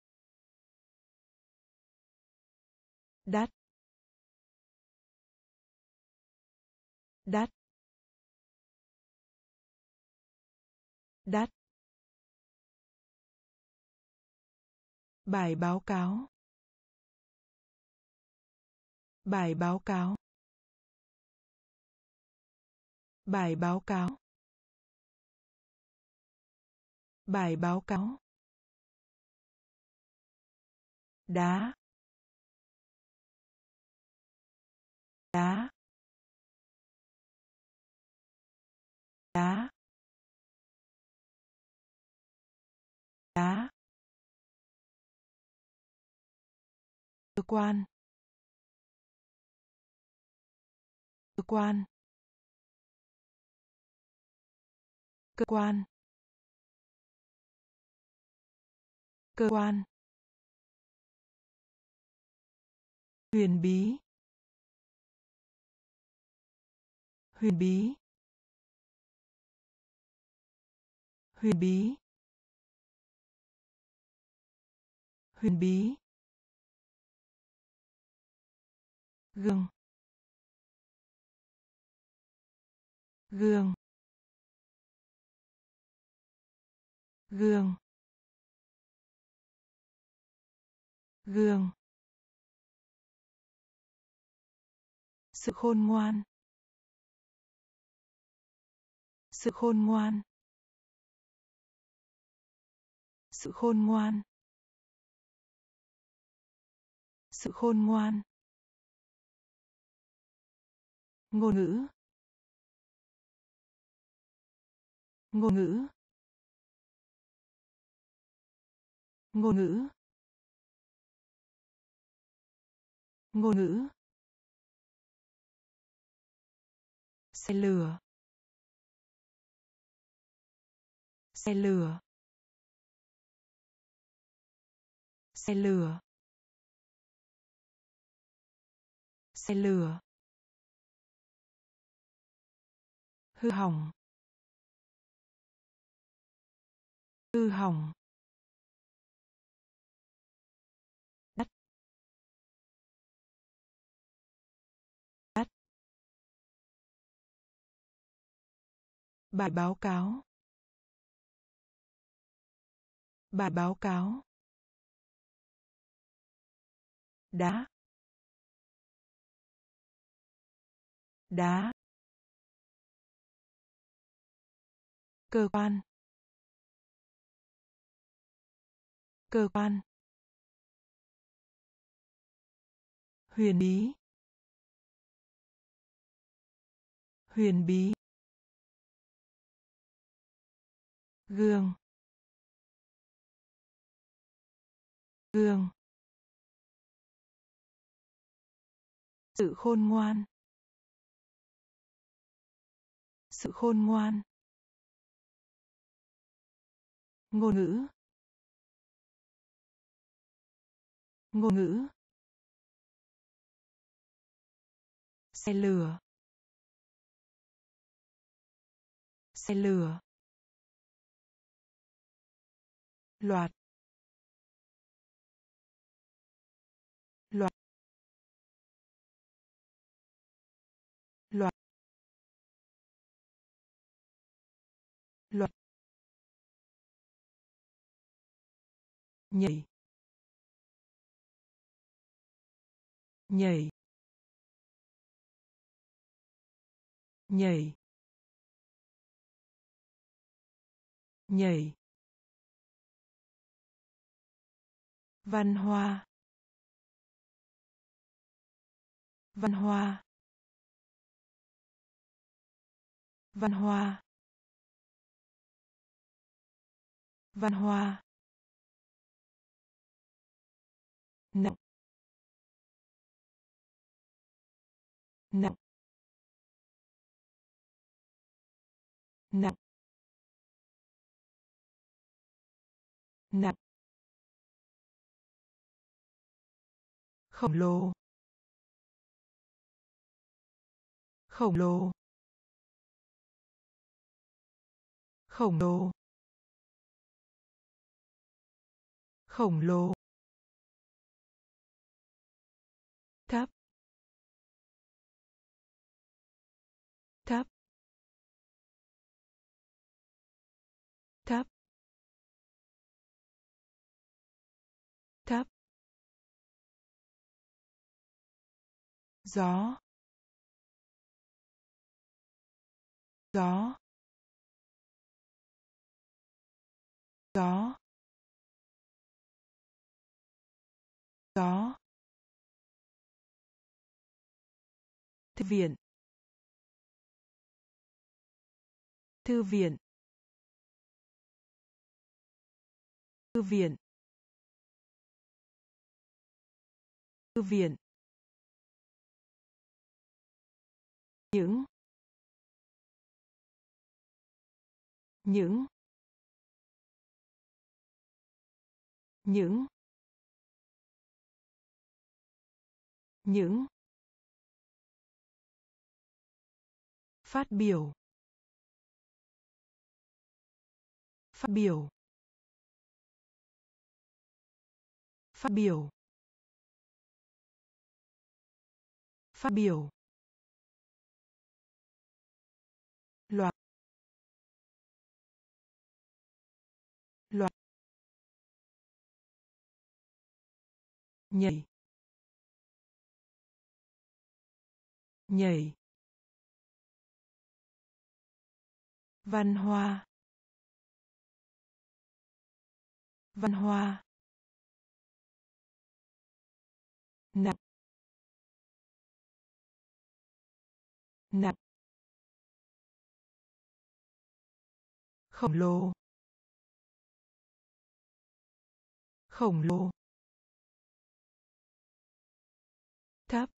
đắt, đắt, đắt, bài báo cáo, bài báo cáo, bài báo cáo, bài báo cáo, đá, đá, đá, đá, cơ quan, cơ quan, cơ quan, cơ quan, huyền bí, huyền bí, huyền bí, huyền bí, gương, gương, gương, gương, sự khôn ngoan, sự khôn ngoan, Sự khôn ngoan. Sự khôn ngoan. Ngôn ngữ. Ngôn ngữ. Ngôn ngữ. Ngôn ngữ. Xe lửa. Xe lửa. Xe lửa. Xe lửa. Hư hỏng. Hư hỏng. Đắt. Đắt. Bài báo cáo. Bài báo cáo. Đá. Đá. Cơ quan. Cơ quan. Huyền bí. Huyền bí. Gương. Gương. Sự khôn ngoan. Sự khôn ngoan. Ngôn ngữ. Ngôn ngữ. Xe lửa. Xe lửa. Loạt. Loạt. Loạt. Loạt. Nhảy. Nhảy. Nhảy. Nhảy. Văn hoa. Văn hoa. Văn hoa. Văn hoa. Nặng. Nặng. Nặng. Nặng. Khổng lồ. Khổng lồ. Khổng lồ. Khổng lồ. Thấp. Thấp. Thấp. Thấp. Gió. Gió. Gió. Gió. Thư viện. Thư viện. Thư viện. Thư viện. Những. Những. Những. Những. Phát biểu. Phát biểu. Phát biểu. Phát biểu. Loạt. Loạt. Nhảy. Nhảy. Văn hoa. Văn hoa. Nặng. Nặng. Khổng lồ. Khổng lồ. Thấp.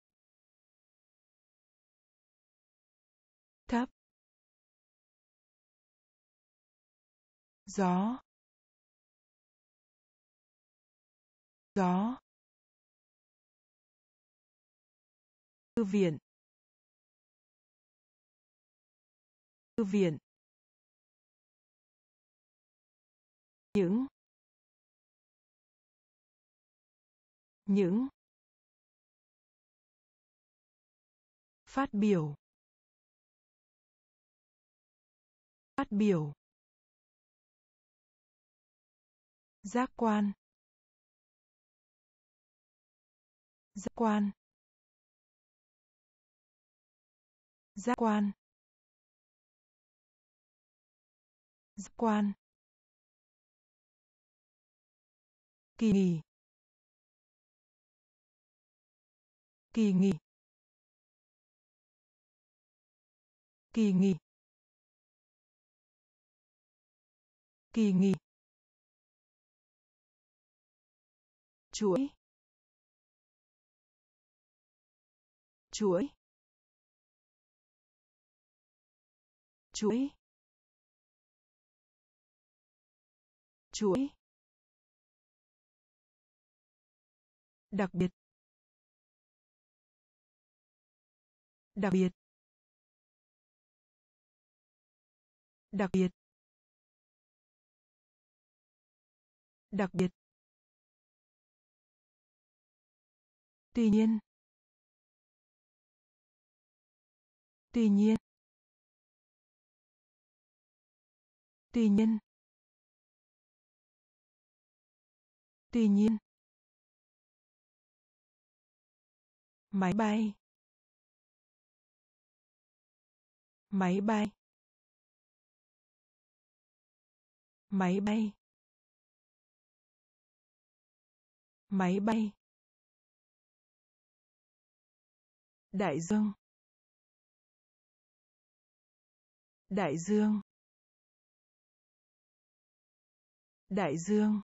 Thấp. Gió. Gió. Thư viện. Thư viện. Những. Những. Phát biểu. Phát biểu. Giác quan. Giác quan. Giác quan. Giác quan. Kỳ nghỉ. Kỳ nghỉ. Kỳ nghỉ. Kỳ nghỉ. Chuỗi. Chuỗi. Chuỗi. Chuỗi. Đặc biệt. Đặc biệt. Đặc biệt. Đặc biệt. Tuy nhiên. Tuy nhiên. Tuy nhiên. Tuy nhiên. Máy bay. Máy bay. Máy bay. Máy bay. Đại dương. Đại dương. Đại dương.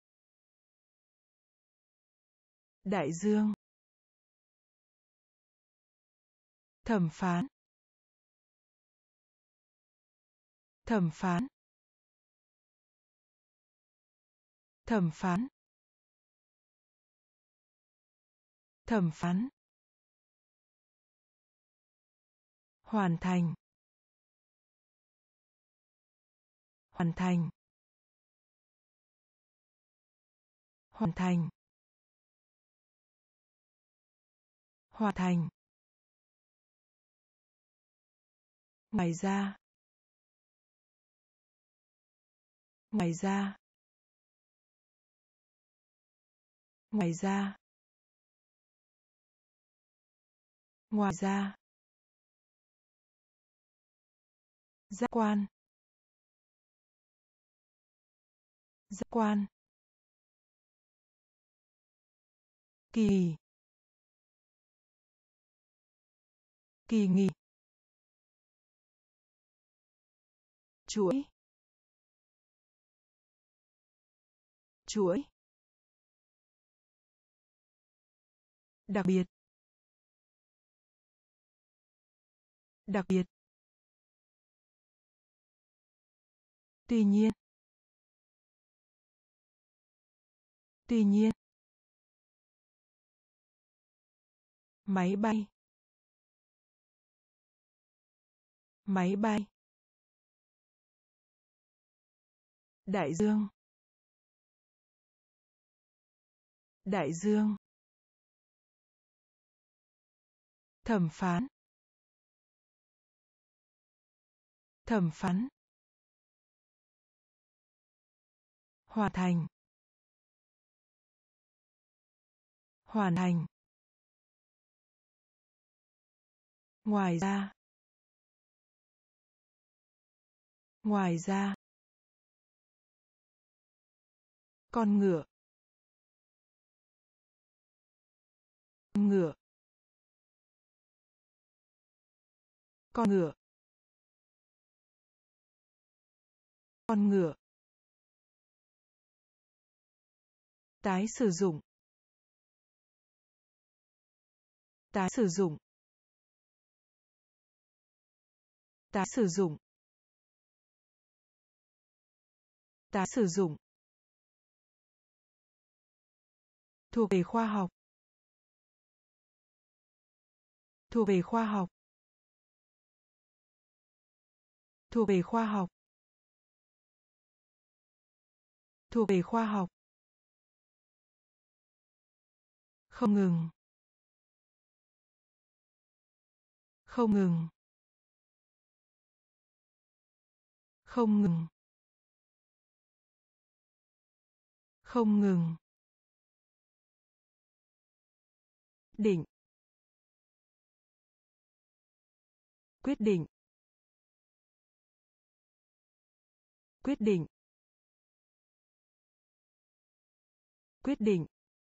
Đại dương. Thẩm phán. Thẩm phán. Thẩm phán. Thẩm phán. Hoàn thành. Hoàn thành. Hoàn thành. Hoàn thành. Ngoài ra. Ngoài ra. Ngoài ra. Ngoài ra. Giác quan. Giác quan. Kỳ. Kỳ nghỉ. Chuỗi. Chuỗi. Đặc biệt. Đặc biệt. Tuy nhiên. Tuy nhiên. Máy bay. Máy bay. Đại dương. Đại dương. Thẩm phán. Thẩm phán. Hoàn thành. Hoàn thành. Ngoài ra. Ngoài ra. Con ngựa. Con ngựa. Con ngựa. Con ngựa. Tái sử dụng. Tái sử dụng. Tái sử dụng. Tái sử dụng. Thuộc về khoa học. Thuộc về khoa học. Thuộc về khoa học. Thuộc về khoa học. Không ngừng. Không ngừng. Không ngừng. Không ngừng. Định. Quyết định. Quyết định. Quyết định.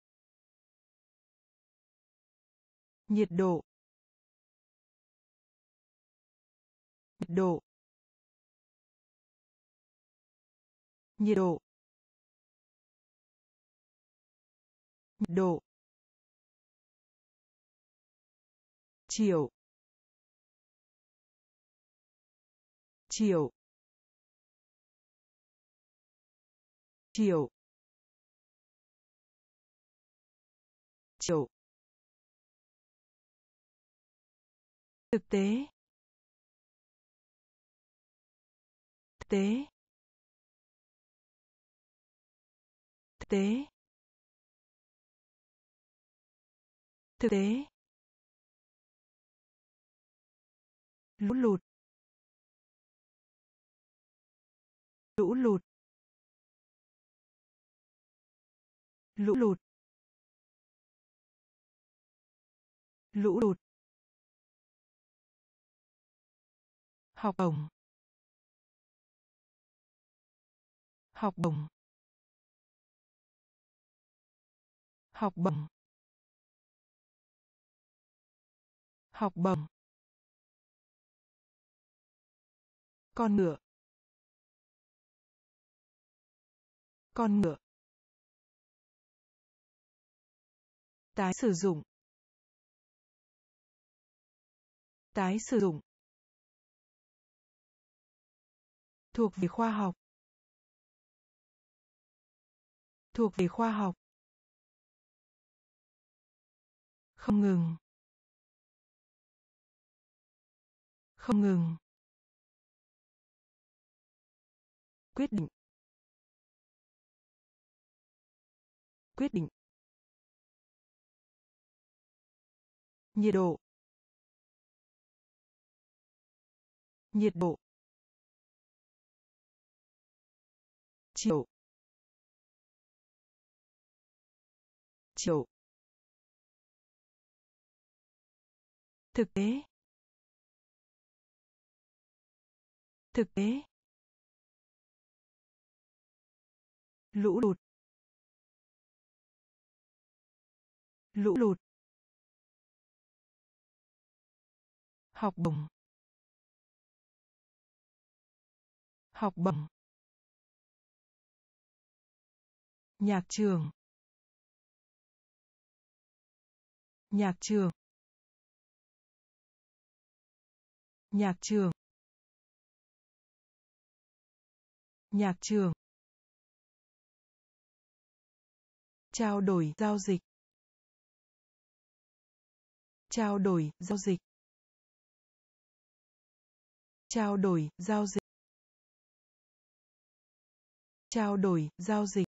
Nhiệt độ. Nhiệt độ. Nhiệt độ. Nhiệt độ. Triệu. Triệu. Triệu. Triệu. Thực tế. Thực tế. Thực tế. Thực tế. Lũ lụt. Lũ lụt. Lũ lụt. Lũ lụt. Học bổng. Học bổng. Học bổng. Học bổng. Con ngựa. Con ngựa. Tái sử dụng. Tái sử dụng. Thuộc về khoa học. Thuộc về khoa học. Không ngừng. Không ngừng. Quyết định. Quyết định. Nhiệt độ. Nhiệt độ. Triệu. Triệu. Thực tế. Thực tế. Lũ lụt. Lũ lụt. Học bổng. Học bổng. Nhạc trường. Nhạc trường. Nhạc trường. Nhạc trường. Trao đổi giao dịch. Trao đổi giao dịch. Trao đổi giao dịch. Trao đổi giao dịch.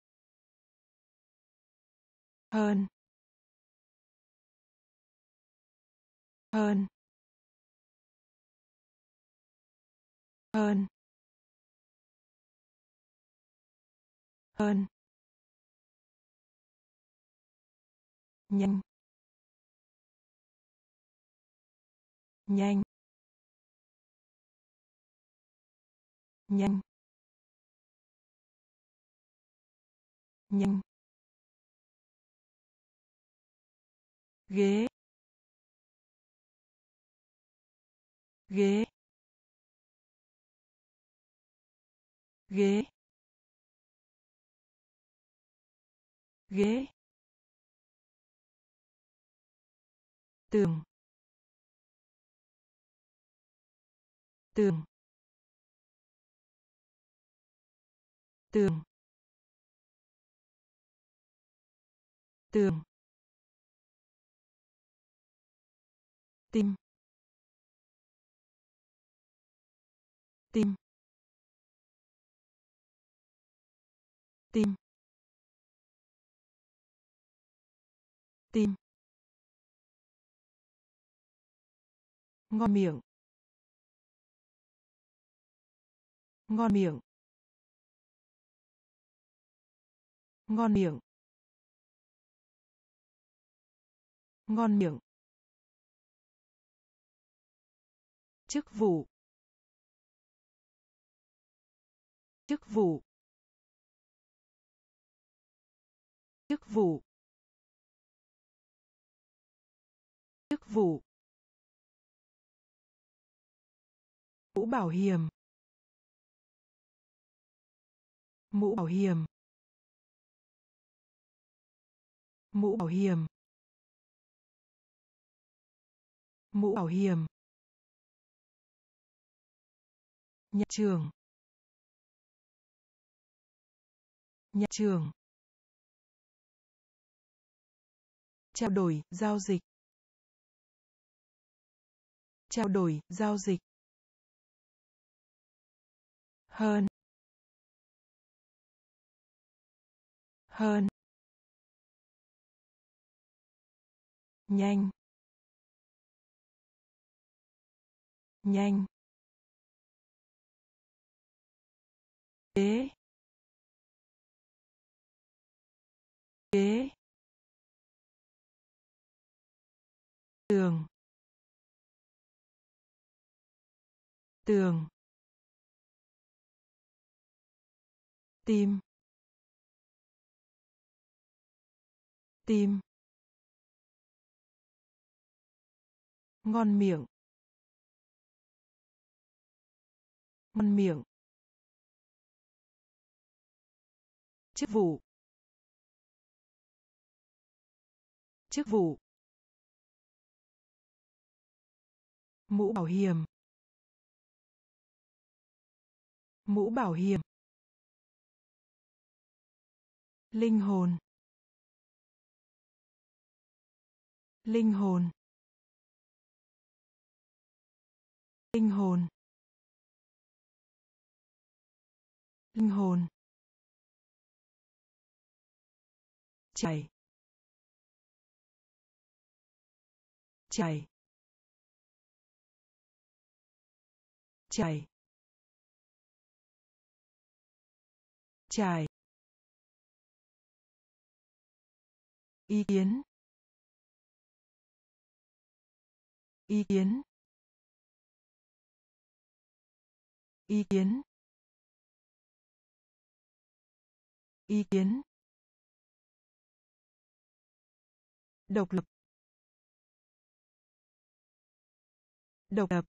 Hơn. Hơn. Hơn. Hơn. Nhanh. Nhanh. Nhanh. nhanh, ghế, ghế, ghế, ghế, tường, tường, tường, tường, tim, tim, tim, tim, ngon miệng, ngon miệng, ngon miệng, ngon miệng, chức vụ, chức vụ, chức vụ, chức vụ, mũ bảo hiểm, mũ bảo hiểm, mũ bảo hiểm, mũ bảo hiểm, nhà trường, nhà trường, trao đổi, giao dịch, trao đổi, giao dịch, hơn, hơn, nhanh, nhanh, ghế, ghế, tường, tường, tim, tim, ngon miệng, ngon miệng, chức vụ, chức vụ, mũ bảo hiểm, mũ bảo hiểm, linh hồn, linh hồn, linh hồn, linh hồn, chảy, chảy, chảy, chảy, ý kiến, ý kiến, ý kiến, ý kiến, độc lập, độc lập,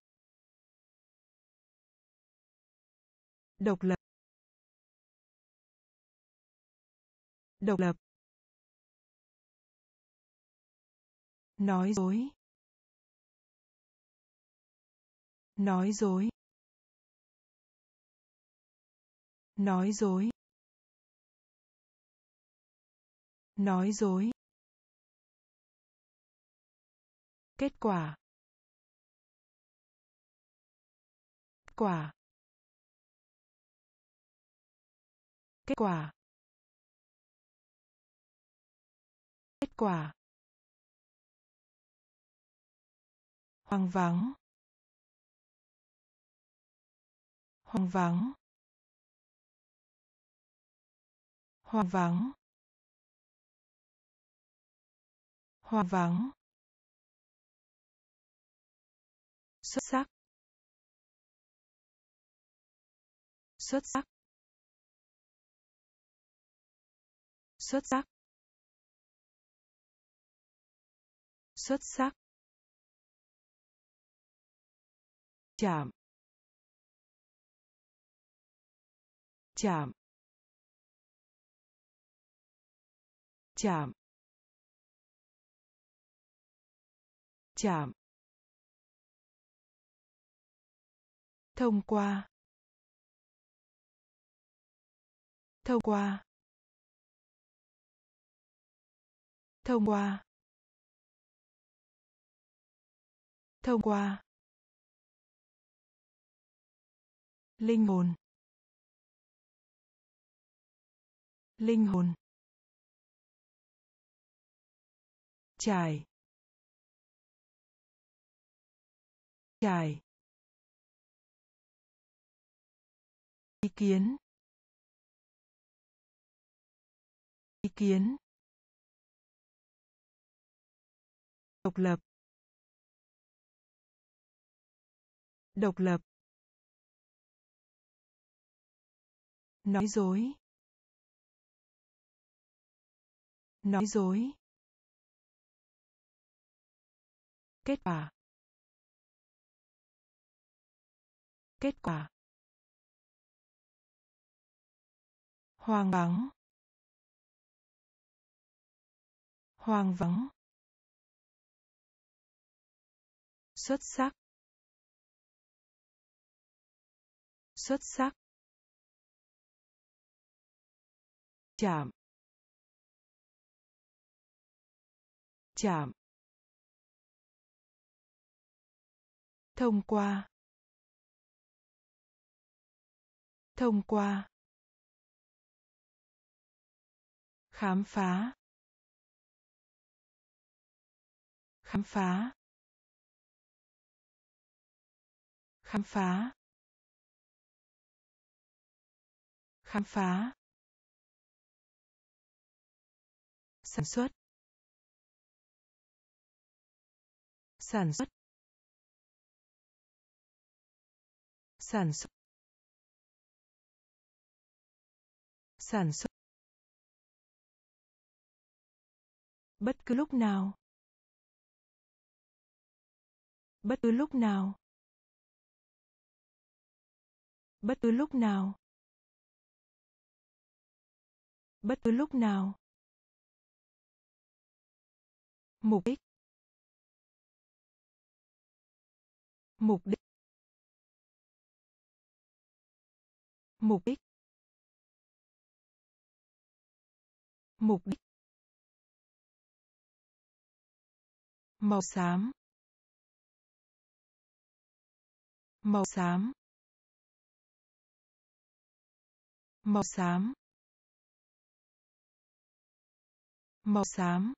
độc lập, độc lập, nói dối, nói dối, nói dối, nói dối, kết quả, quả, kết quả, kết quả, hoang vắng, hoang vắng, hoang vắng, hoang vắng, xuất sắc, xuất sắc, xuất sắc, xuất sắc, chạm, chạm, chạm, chạm, thông qua, thông qua, thông qua, thông qua, linh hồn, linh hồn, trải, trải, ý kiến, ý kiến, độc lập, độc lập, nói dối, nói dối, kết quả, kết quả, hoang vắng, hoang vắng, xuất sắc, xuất sắc, chạm, chạm, thông qua, thông qua, khám phá, khám phá, khám phá, khám phá, sản xuất, sản xuất, sản xuất, sản xuất, bất cứ lúc nào, bất cứ lúc nào, bất cứ lúc nào, bất cứ lúc nào, mục đích, mục đích, mục đích, mục đích, màu xám, màu xám, màu xám, màu xám,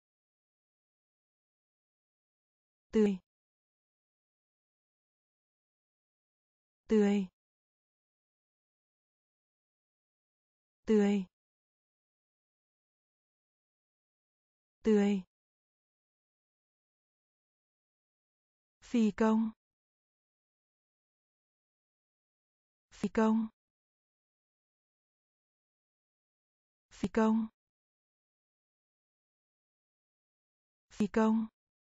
tươi, tươi, tươi, tươi, phi công, phi công, phi công, phi công,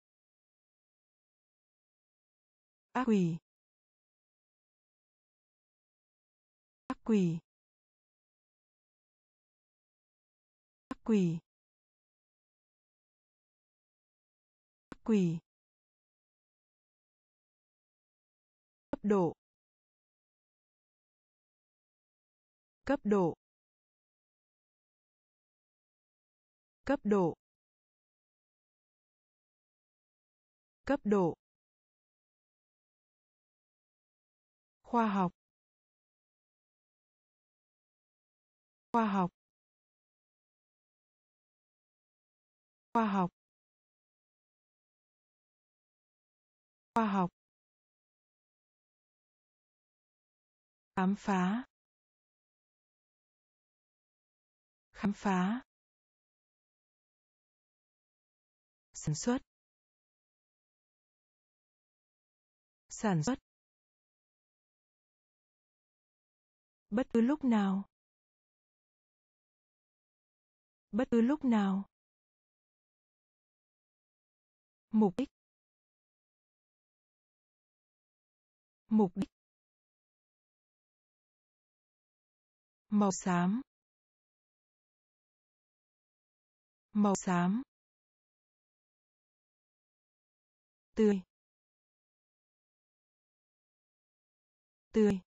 ác quỷ, ác quỷ, ác quỷ, ác quỷ, cấp độ, cấp độ, cấp độ, cấp độ, khoa học, khoa học, khoa học, khoa học, khám phá, khám phá, sản xuất, sản xuất, bất cứ lúc nào, Bất cứ lúc nào. Mục đích. Mục đích. Màu xám. Màu xám. Tươi. Tươi.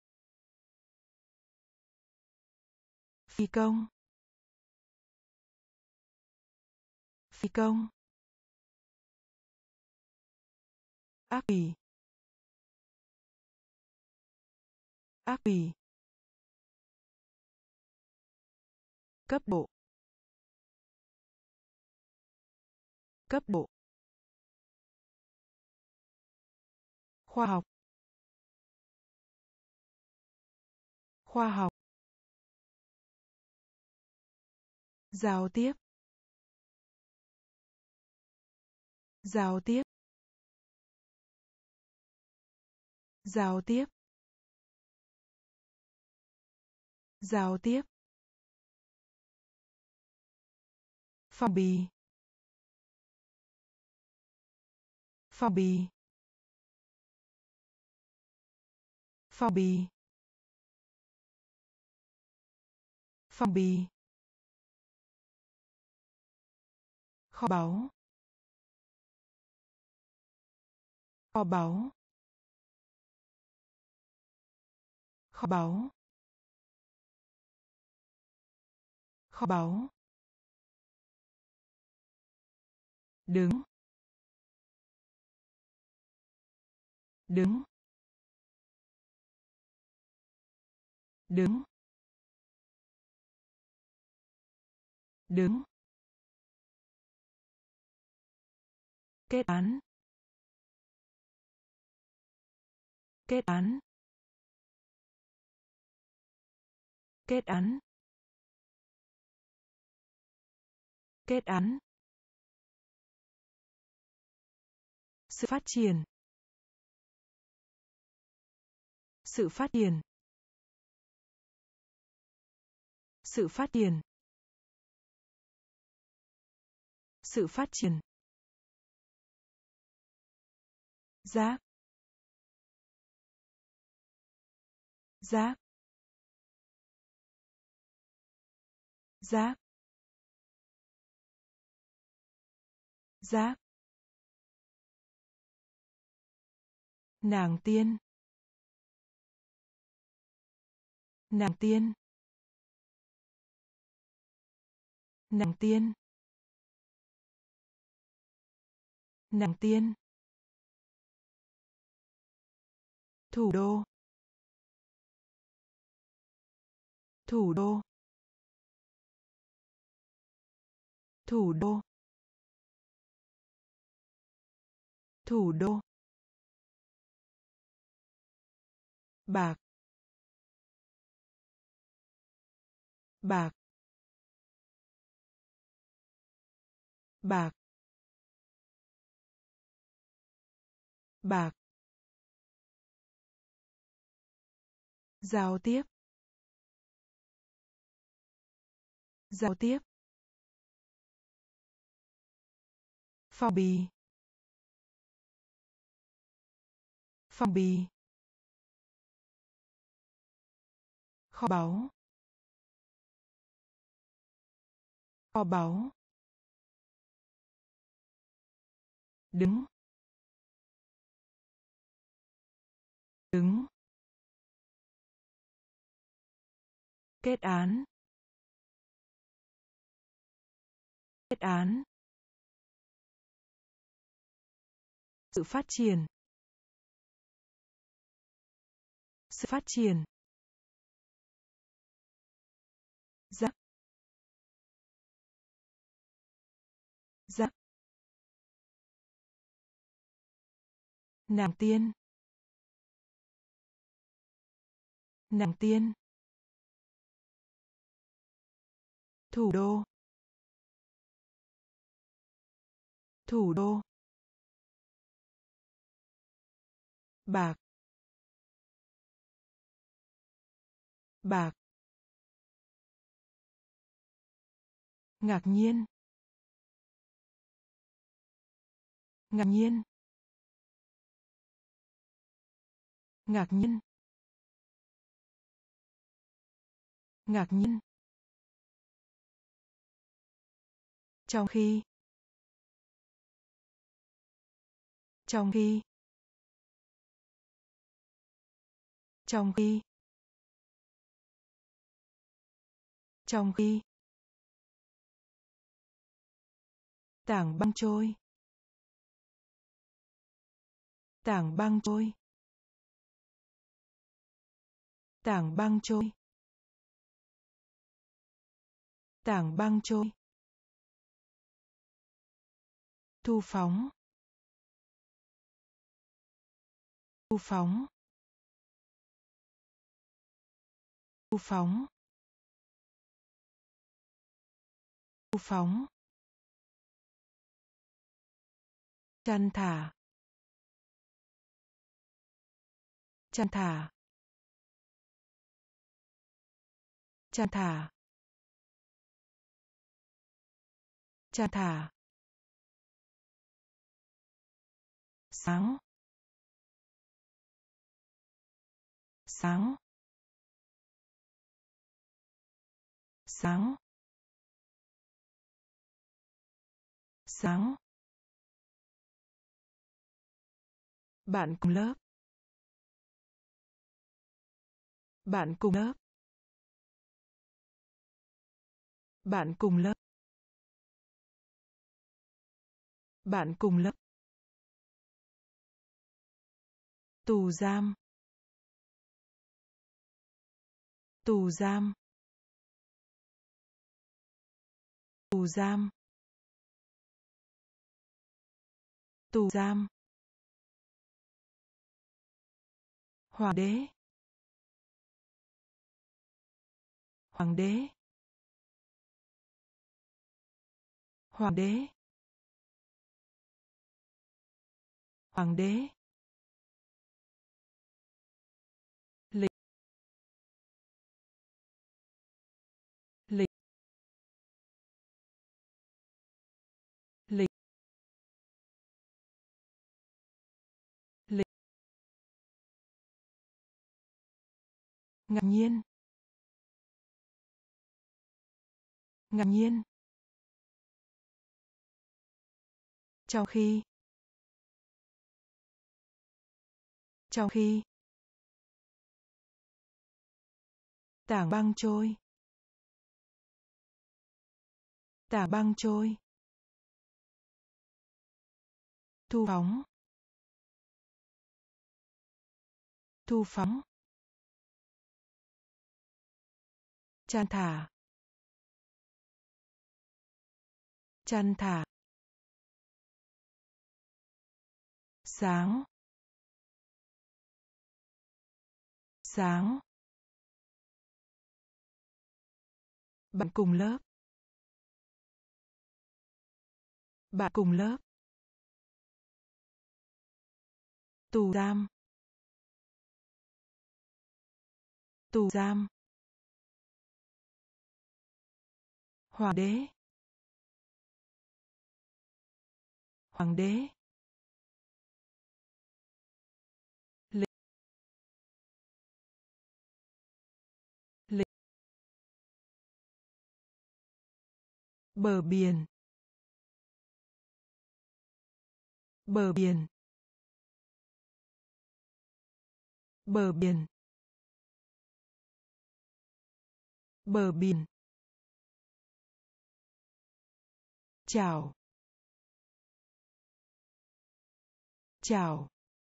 Phi công. Phi công. Ác quỷ. Ác quỷ. Cấp độ. Cấp độ. Khoa học. Khoa học. Giao tiếp. Giao tiếp. Giao tiếp. Giao tiếp. Phong bì. Phong bì. Phong bì. Phong bì. Kho báu. Kho báu. Kho báu. Kho báu. Đứng. Đứng. Đứng. Đứng. Kết án. Kết án. Kết án. Kết án. Sự phát triển. Sự phát triển. Sự phát triển. Sự phát triển. Giác. Giác. Giác. Giác. Nàng tiên. Nàng tiên. Nàng tiên. Nàng tiên. Thủ đô. Thủ đô. Thủ đô. Thủ đô. Bạc. Bạc. Bạc. Bạc. Giao tiếp. Giao tiếp. Phong bì. Phong bì. Kho báu. Kho báu. Đứng. Đứng. Kết án. Kết án. Sự phát triển. Sự phát triển. Giác. Giác. Nàng tiên. Nàng tiên. Thủ đô. Thủ đô. Bạc. Bạc. Ngạc nhiên. Ngạc nhiên. Ngạc nhiên. Ngạc nhiên. Trong khi. Trong khi. Trong khi. Trong khi. Tảng băng trôi. Tảng băng trôi. Tảng băng trôi. Tảng băng trôi. Thu phóng. Thu phóng. Thu phóng. Thu phóng. Chăn thả. Chăn thả. Chăn thả. Chăn thả. Sáng. Sáng. Sáng. Sáng. Bạn cùng lớp. Bạn cùng lớp. Bạn cùng lớp. Bạn cùng lớp. Tù giam. Tù giam. Tù giam. Tù giam. Hoàng đế. Hoàng đế. Hoàng đế. Hoàng đế. Lịch. Lịch. Lịch. Lịch. Ngạc nhiên. Ngạc nhiên. Trong khi. Trong khi. Tảng băng trôi. Tảng băng trôi. Thu phóng. Thu phóng. Chăn thả. Chăn thả. Sáng. Sáng. Bạn cùng lớp. Bạn cùng lớp. Tù giam. Tù giam. Hoàng đế. Hoàng đế. Lịch. Lịch. Bờ biển. Bờ biển. Bờ biển. Bờ biển. Chào. Chào.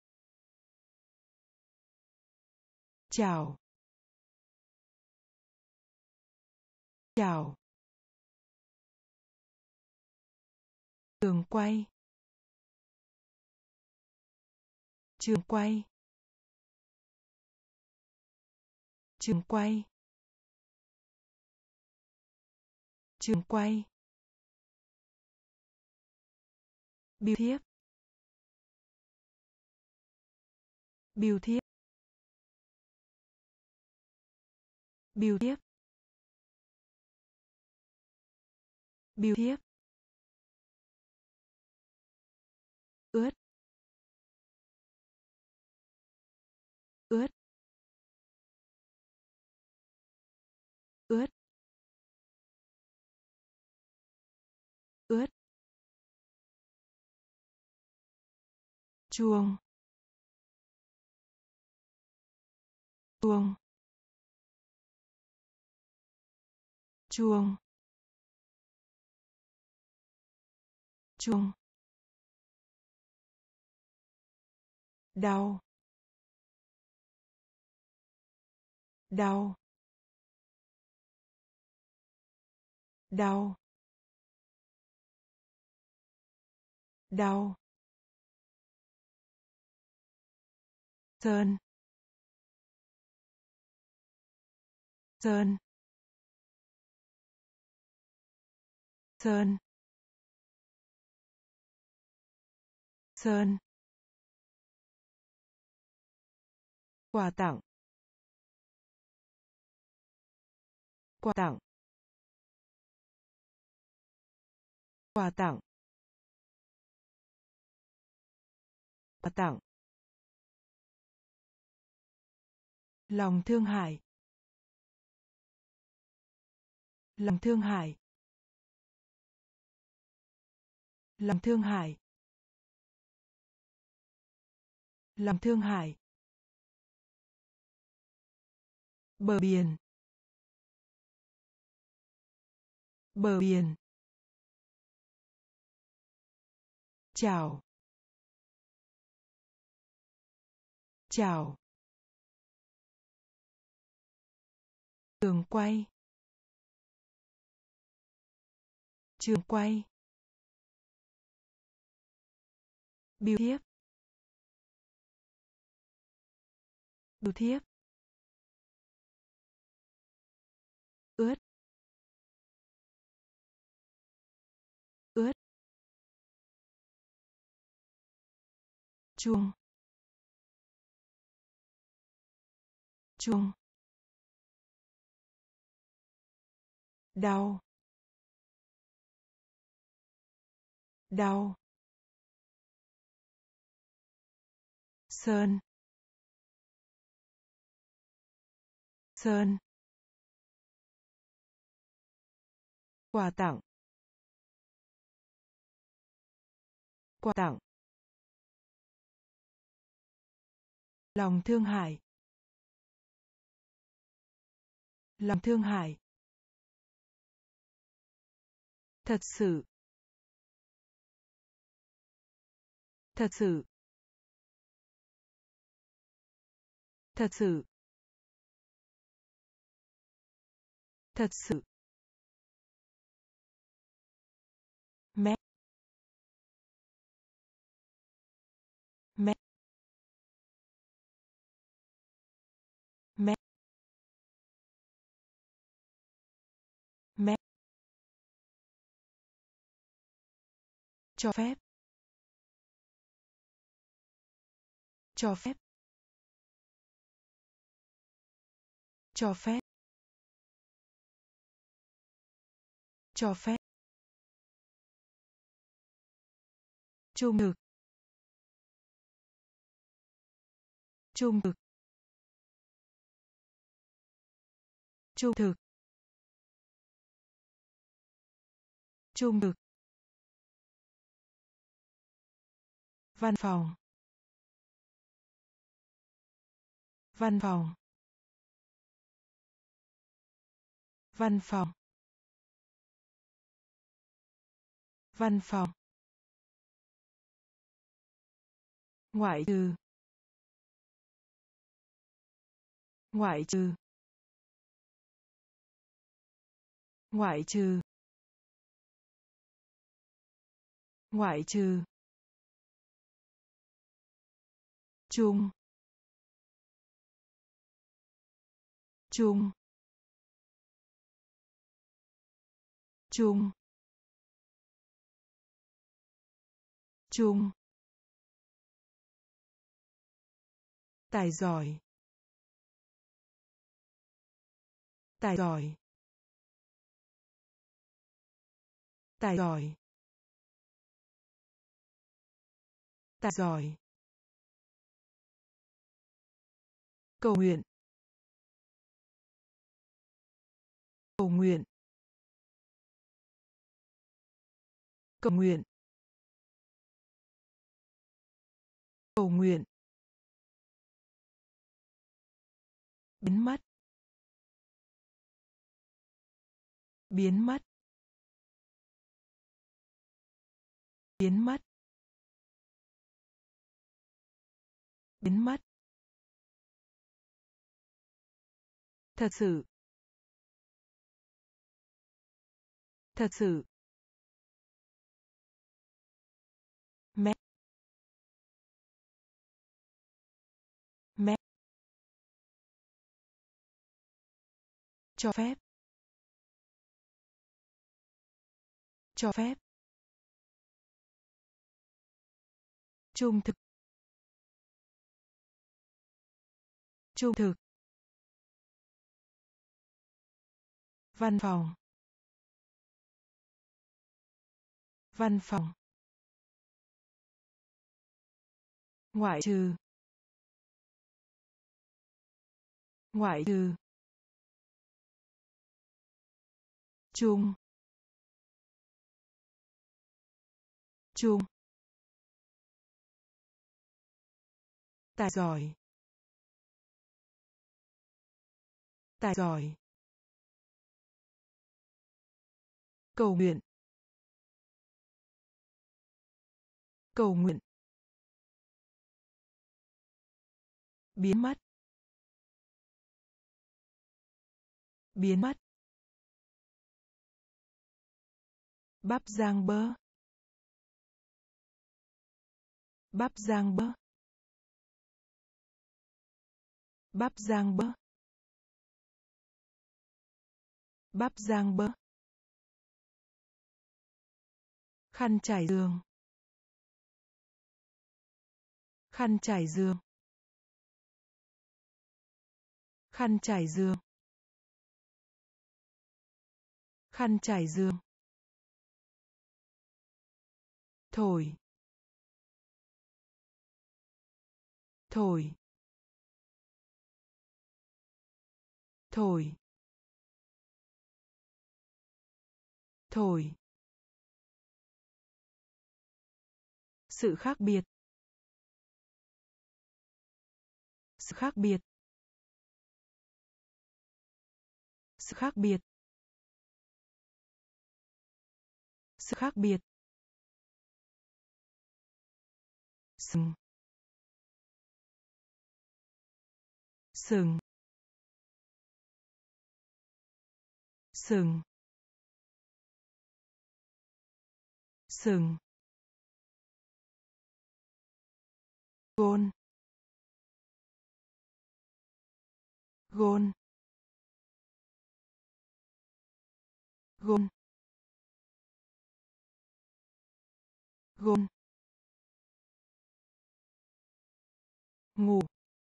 Chào. Chào. Trường quay. Trường quay. Trường quay. Trường quay. Bưu thiếp. Bưu thiếp. Bưu thiếp. Biểu thiếp. Ướt. Ướt. Ướt. Ướt. Chuông. Chuông. Chuông. Chuông. Đau. Đau. Đau. Đau. Sơn. Sơn. Sơn. Sơn. Quà tặng. Quà tặng. Quà tặng. Quà tặng. Lòng thương hại. Lòng thương hại. Lòng thương hại. Lòng thương hại. Bờ biển. Bờ biển. Chào. Chào. Trường quay. Trường quay. Biểu thiếp. Biểu thiếp. Ướt. Ướt. Chuông. Chuông. Đau. Đau. Sơn. Sơn. Quà tặng. Quà tặng. Lòng thương hại. Lòng thương hại. Thật sự. Thật sự. Thật sự. Thật sự. Mẹ. Mẹ. Mẹ. Mẹ. Cho phép. Cho phép. Cho phép. Cho phép. Trung thực. Trung thực. Trung thực. Trung thực. Văn phòng. Văn phòng. Văn phòng. Văn phòng. Ngoại trừ. Ngoại trừ. Ngoại trừ. Ngoại trừ. Chung. Chung. Chung. Chung. Tài giỏi. Tài giỏi. Tài giỏi. Tài giỏi. Cầu nguyện. Cầu nguyện. Cầu nguyện. Cầu nguyện. Biến mất. Biến mất. Biến mất. Biến mất. Thật sự. Thật sự. Mẹ. Mẹ. Cho phép. Cho phép. Trung thực. Trung thực. Văn phòng. Văn phòng. Ngoại trừ. Ngoại trừ. Chung. Chung. Tài giỏi. Tài giỏi. Cầu nguyện. Cầu nguyện. Biến mất. Biến mất. Bắp rang bơ. Bắp rang bơ. Bắp rang bơ. Bắp rang bơ. Khăn trải giường. Khăn trải giường. Khăn trải giường. Khăn trải giường. Thổi. Thổi. Thổi. Thổi. Sự khác biệt. Sự khác biệt. Sự khác biệt. Sự khác biệt. Sừng. Sừng. Sừng. Sừng. Gôn. Gôn. Gôn. Gôn. Ngủ.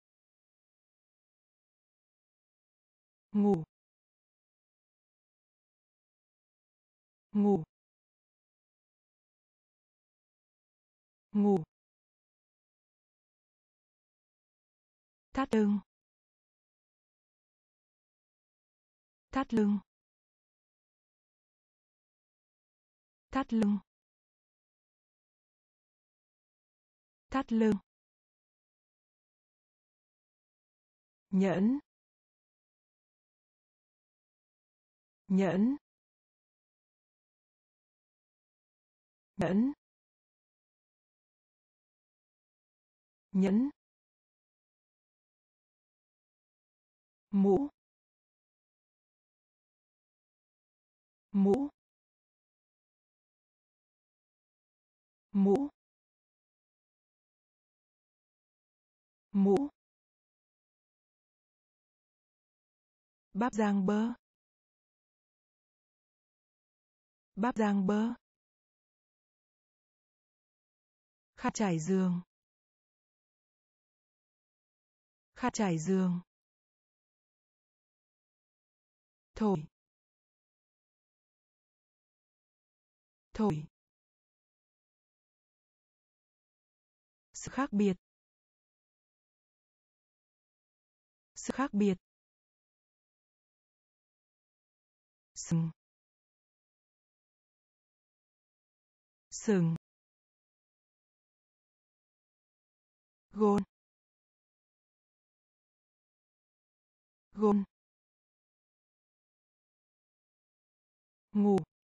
Ngủ. Ngủ. Ngủ. Thắt lưng. Thắt lưng. Thắt lưng. Thắt lưng. Nhẫn. Nhẫn. Nhẫn. Nhẫn. Mũ. Mũ. Mũ. Mũ. Bắp rang bơ. Bắp rang bơ. Khăn trải giường. Khăn trải giường. Thổi. thổi, sự khác biệt, sự khác biệt, sừng, sừng, gôn, gôn, ngủ,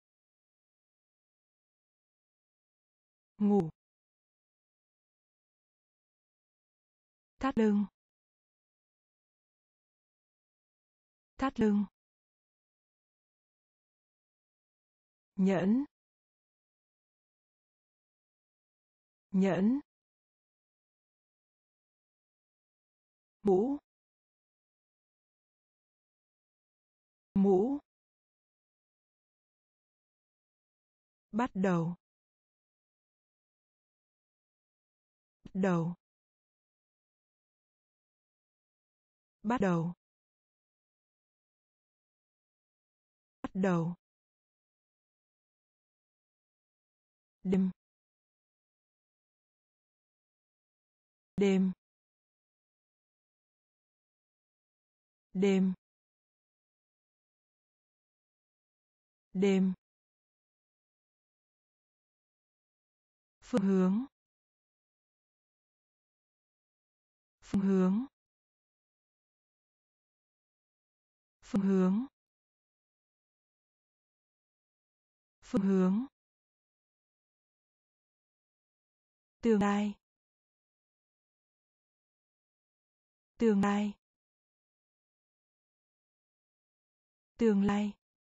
ngủ, thắt lưng, thắt lưng, nhẫn, nhẫn, mũ, mũ, bắt đầu, đầu, bắt đầu, bắt đầu, đêm, đêm, đêm, đêm, phương hướng, phương hướng, phương hướng, phương hướng, tương lai, tương lai, tương lai,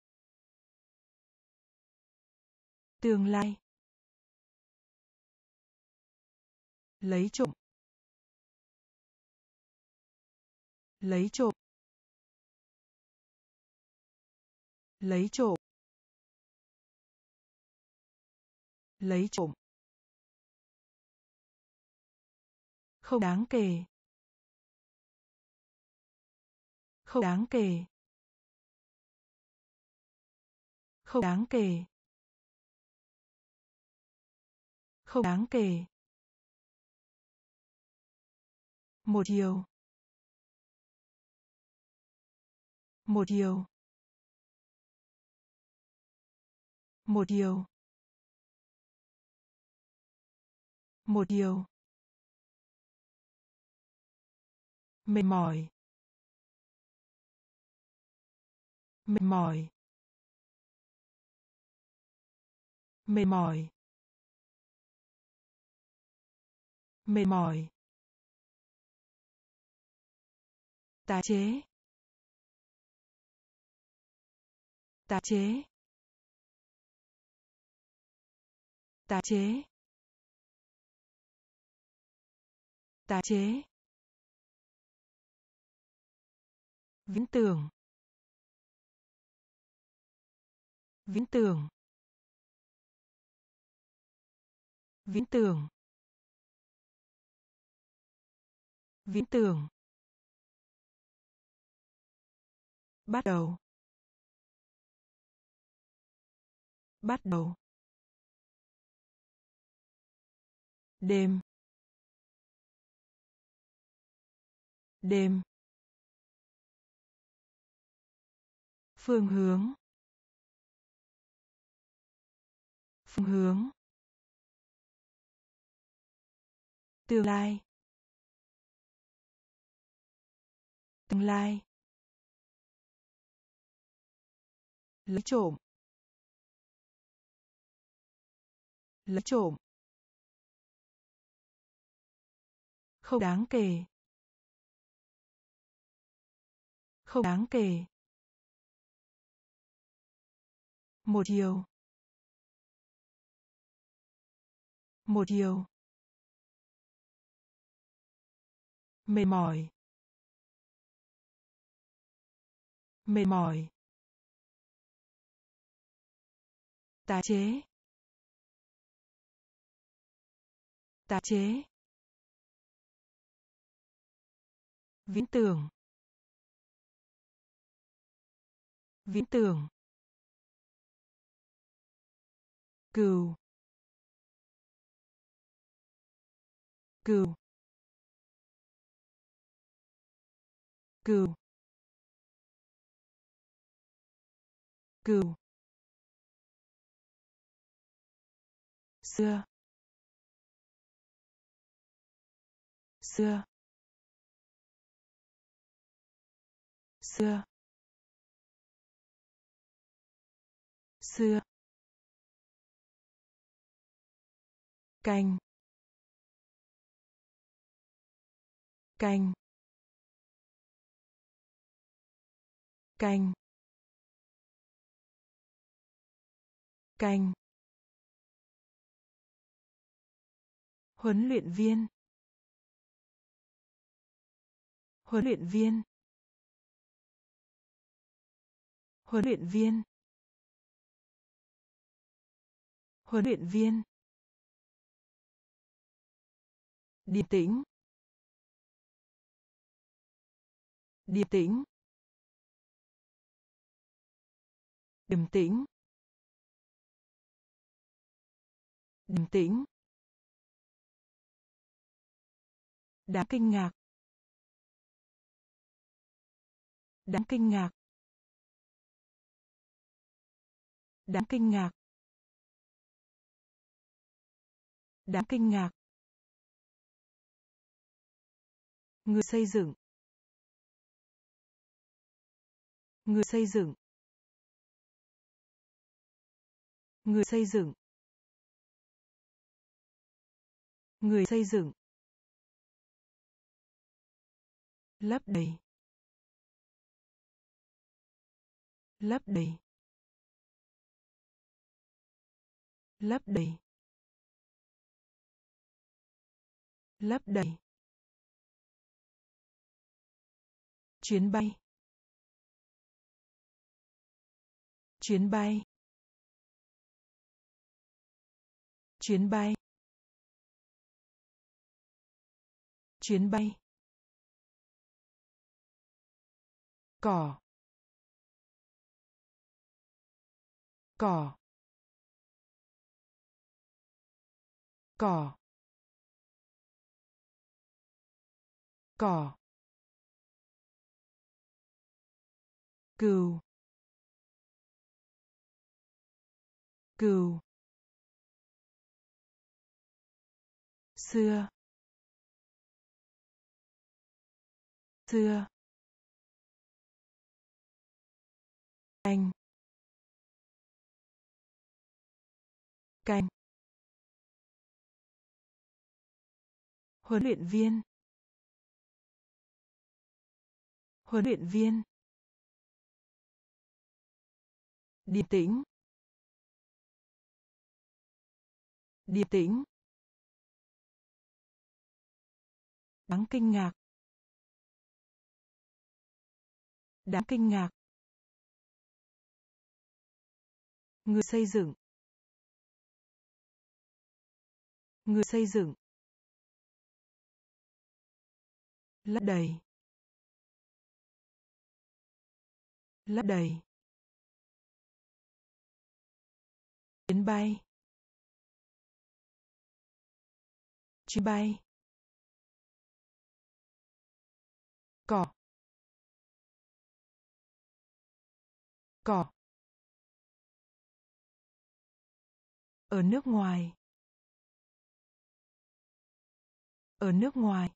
tương lai, lấy trộm, lấy trộm, lấy trộm, lấy trộm, không đáng kể, không đáng kể, không đáng kể, không đáng kể, một chiều, một chiều, một chiều, một chiều, mệt mỏi, mệt mỏi, mệt mỏi, mệt mỏi, tái chế, tái chế, tái chế, tái chế, viễn tưởng, viễn tưởng, viễn tưởng, viễn tưởng, bắt đầu, bắt đầu, đêm, đêm, phương hướng, phương hướng, tương lai, tương lai, lấy trộm, lấy trộm, không đáng kể, không đáng kể, một chiều, một chiều, mệt mỏi, mệt mỏi, tái chế, tái chế, viễn tưởng, viễn tưởng, cừu, cừu, cừu, cừu, xưa, xưa, xưa, xưa, canh, canh, canh, canh, huấn luyện viên, huấn luyện viên, huấn luyện viên, huấn luyện viên, điềm tĩnh, điềm tĩnh, điềm tĩnh, điềm tĩnh, đáng kinh ngạc, đáng kinh ngạc, đáng kinh ngạc, đáng kinh ngạc, người xây dựng, người xây dựng, người xây dựng, người xây dựng, lấp đầy, lấp đầy, lấp đầy, lấp đầy, chuyến bay, chuyến bay, chuyến bay, chuyến bay, cỏ, cỏ, cỏ, cỏ, cừu, cừu, xưa, xưa, canh, canh, huấn luyện viên, huấn luyện viên, điềm tĩnh, điềm tĩnh, đáng kinh ngạc, đáng kinh ngạc, người xây dựng, người xây dựng, lấp đầy, lấp đầy, chuyến bay, chuyến bay, cỏ, cỏ, ở nước ngoài, ở nước ngoài,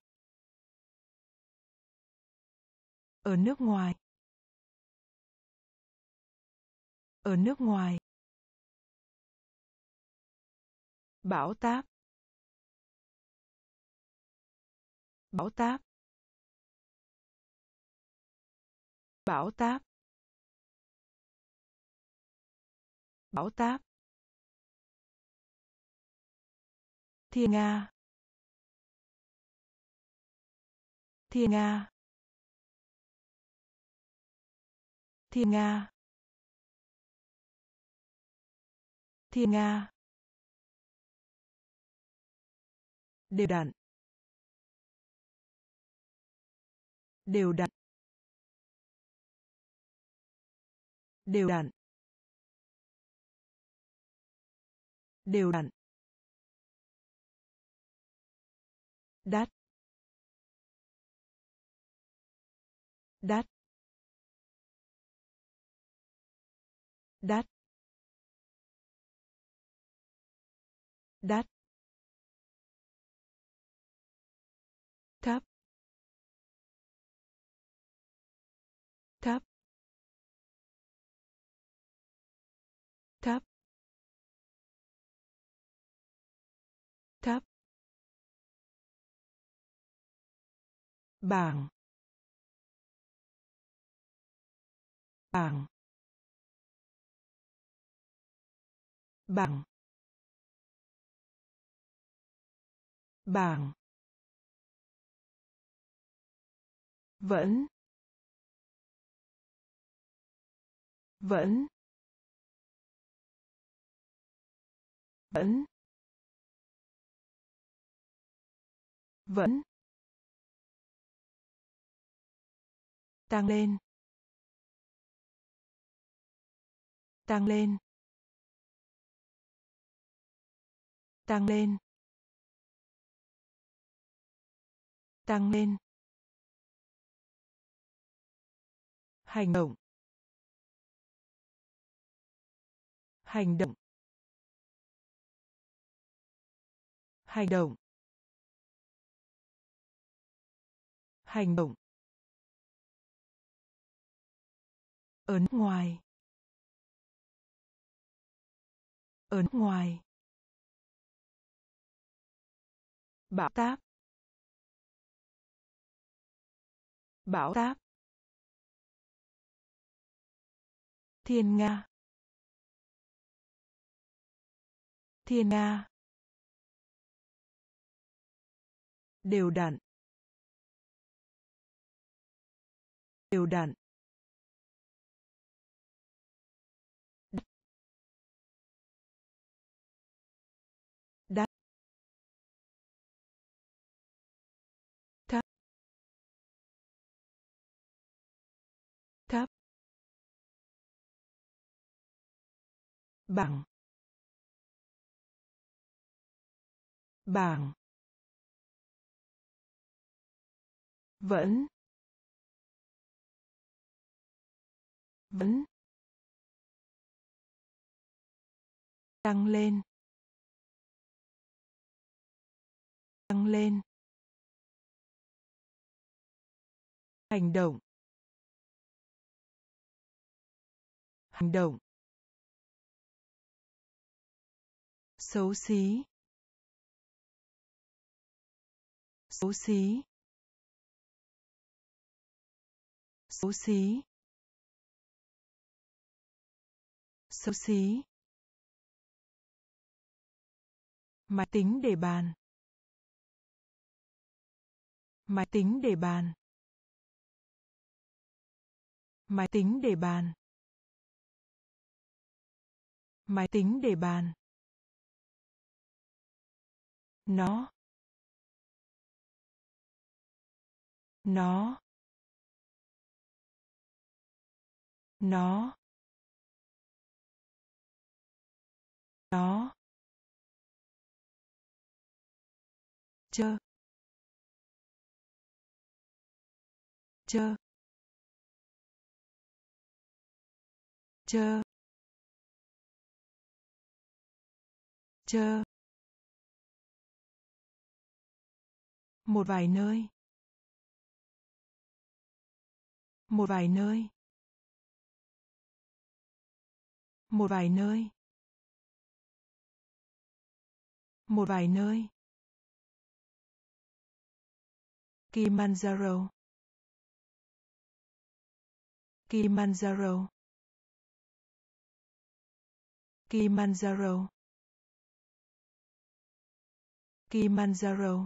ở nước ngoài, ở nước ngoài, bão táp, bão táp, bão táp, bão táp, thiên nga, thiên nga, thiên nga, thiên nga, đều đặn, đều đặn, đều đặn, đều đặn, đắt, đắt, đắt, đắt, thấp, thấp, thấp, thấp, bảng, bảng, bảng, bảng, vẫn, vẫn, vẫn, vẫn, tăng lên, tăng lên, tăng lên, tăng lên, hành động, hành động, hành động, hành động, ở nước ngoài, ở nước ngoài, bão táp, bão táp, thiên nga, thiên nga, đều đặn, đều đặn, đắt, thấp, thấp, bảng, bảng, vẫn, vẫn, tăng lên, tăng lên, hành động, hành động, xấu xí, xấu xí, xấu xí, xấu xí, máy tính để bàn, máy tính để bàn, máy tính để bàn, máy tính để bàn, nó, nó, nó, nó, chơ, chơ, chơ, chơ, một vài nơi, một vài nơi, một vài nơi, một vài nơi, Kilimanjaro, Kilimanjaro, Kilimanjaro, Kilimanjaro,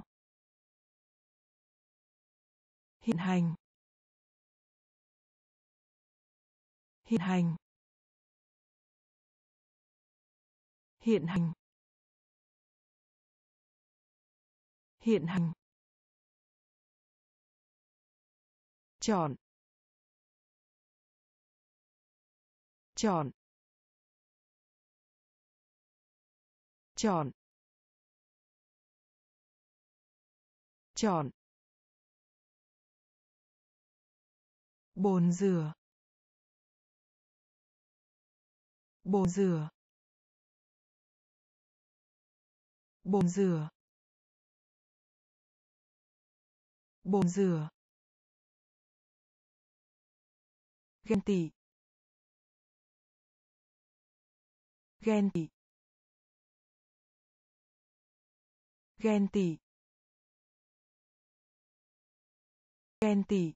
hiện hành, hiện hành, hiện hành, hiện hành, chọn, chọn, chọn chọn bồn rửa bồn rửa bồn rửa bồn rửa ghen tị ghen tị ghen tị ghen tị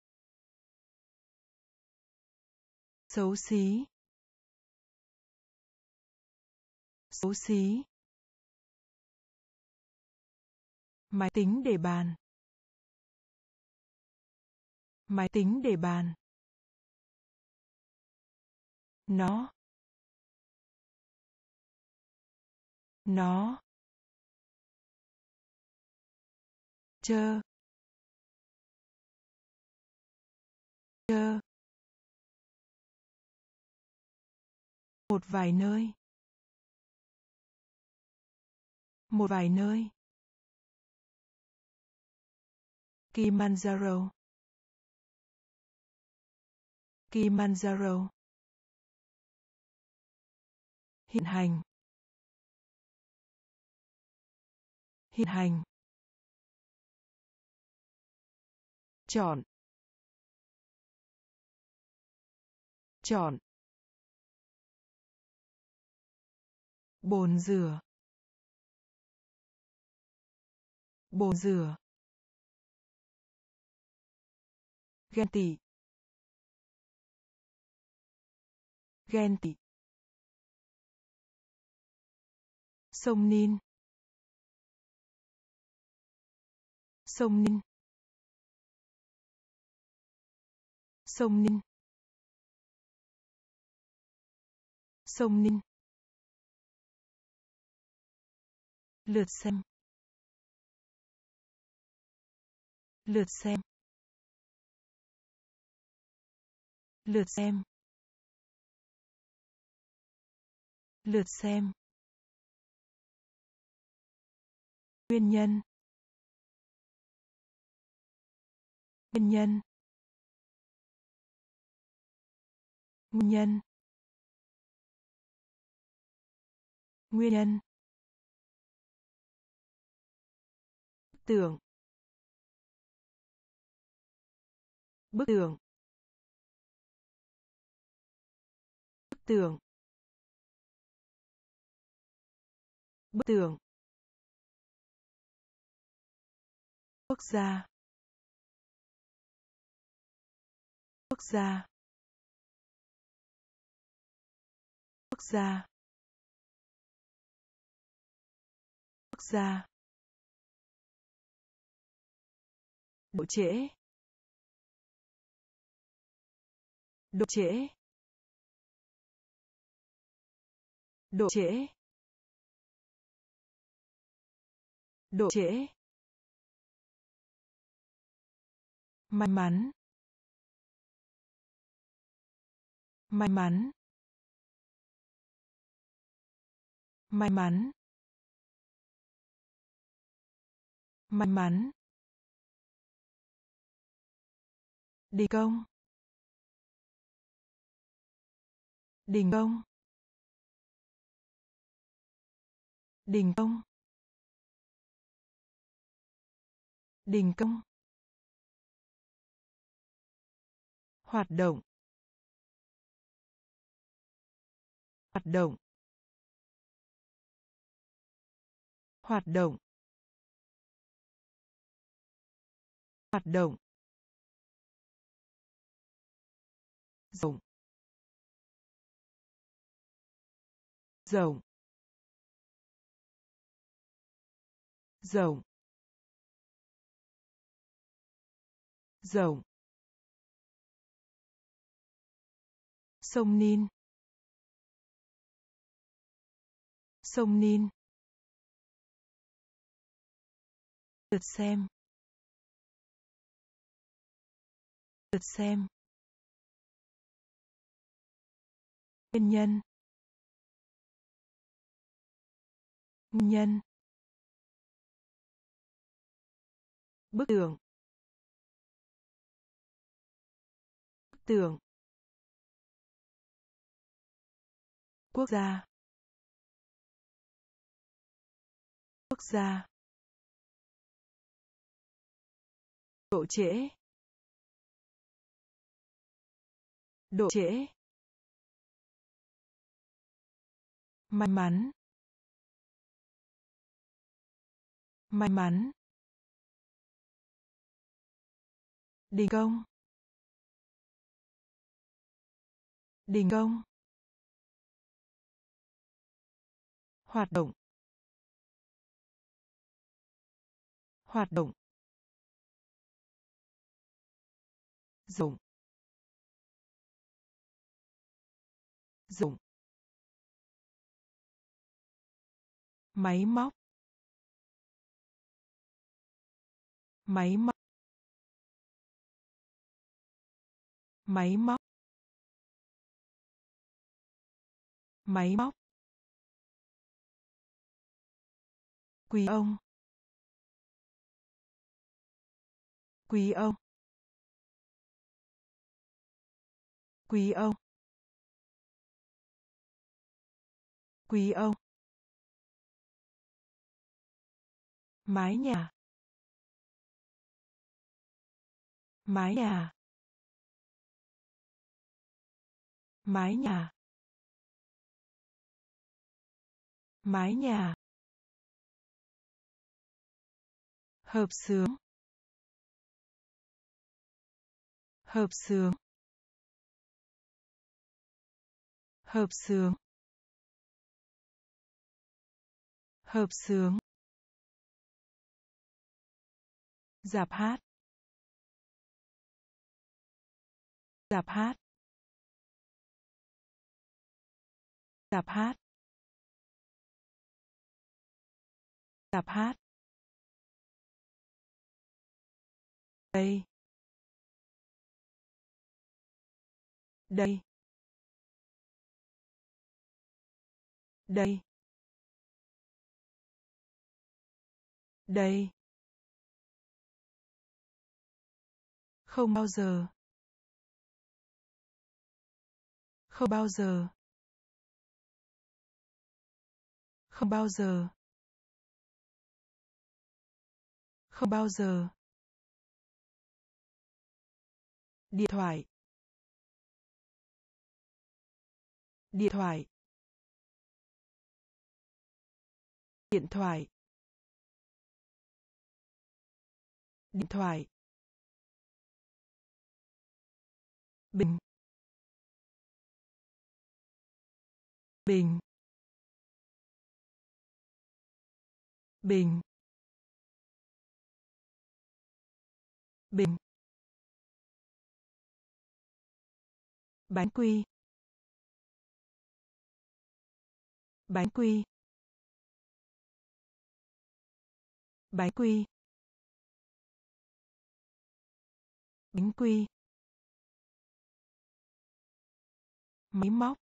xấu xí xấu xí máy tính để bàn máy tính để bàn nó nó chơ chơ một vài nơi một vài nơi Kilimanjaro Kilimanjaro hiện hành hiện hành chọn chọn bồn rửa bồn rửa ghen tị ghen tị sông Nin sông Nin sông Nin sông Nin lượt xem lượt xem lượt xem lượt xem nguyên nhân nguyên nhân nguyên nhân nguyên nhân tưởng bức tường bức tường bức tường quốc gia quốc gia quốc gia quốc gia độ trễ độ trễ độ trễ độ trễ may mắn may mắn may mắn may mắn đình công đình công đình công đình công hoạt động hoạt động hoạt động hoạt động rộng rộng rộng rộng sông Nin sông Nin lượt xem lượt xem nguyên nhân nhân, bức tượng, bức tượng, quốc gia, quốc gia, độ trễ, độ trễ, may mắn, may mắn, đình công, đình công, hoạt động, hoạt động, dụng, dụng, máy móc, máy móc, máy móc, máy móc, quý ông, quý ông, quý ông, quý ông, mái nhà, mái nhà, mái nhà, mái nhà, hợp xướng, hợp xướng, hợp xướng, hợp xướng, rạp hát, rạp hát, rạp hát, rạp hát, đây, đây, đây, đây, không bao giờ, không bao giờ, không bao giờ, không bao giờ, điện thoại, điện thoại, điện thoại, điện thoại, bình, bình, bình, bình, bánh quy, bánh quy, bánh quy, bánh quy, máy móc,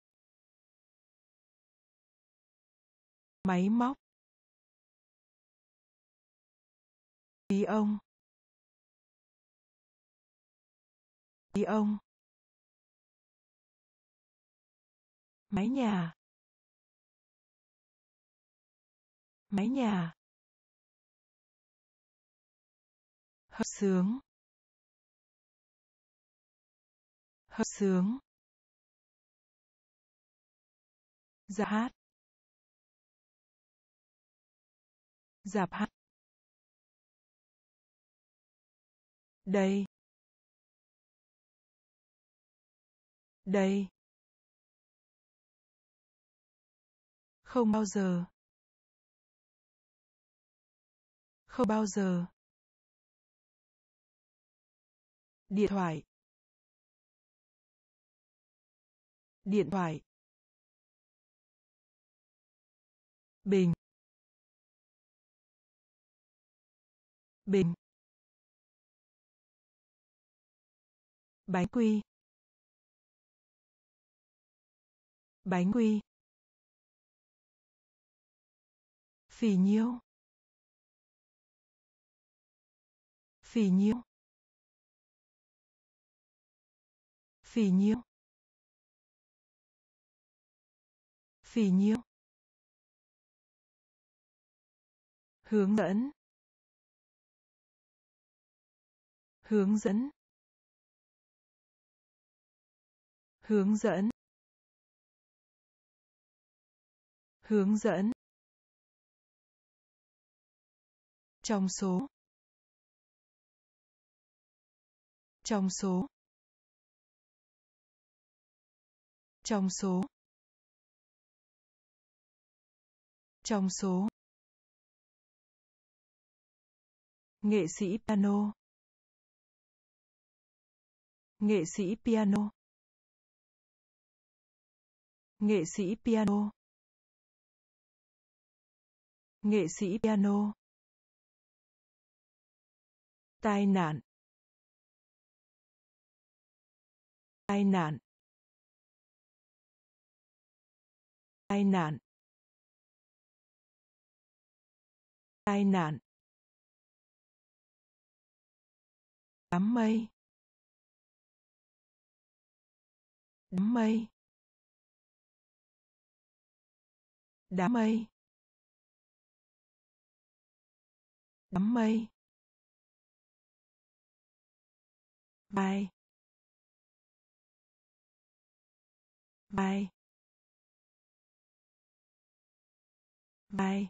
máy móc, quý ông, quý ông, mái nhà, mái nhà, hợp xướng, hợp xướng, rạp hát, rạp hát, đây, đây, không bao giờ, không bao giờ, điện thoại, điện thoại, bình, bình, bánh quy, bánh quy, phì nhiêu, phì nhiêu, phì nhiêu, phì nhiêu, hướng dẫn, hướng dẫn, hướng dẫn, hướng dẫn, trong số, trong số, trong số, trong số, nghệ sĩ piano, nghệ sĩ piano, nghệ sĩ piano, nghệ sĩ piano, tai nạn, tai nạn, tai nạn, tai nạn, đám mây, đám mây, đám mây, đám mây, vai, vai, vai,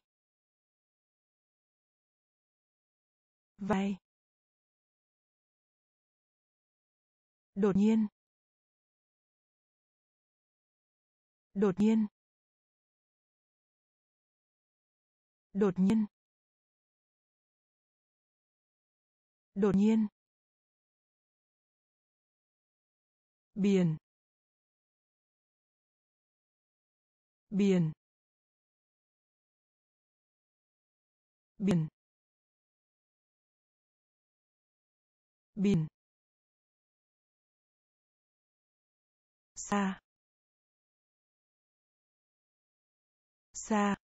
vai, đột nhiên, đột nhiên, đột nhiên, đột nhiên, biển, biển, biển, biển, xa, xa,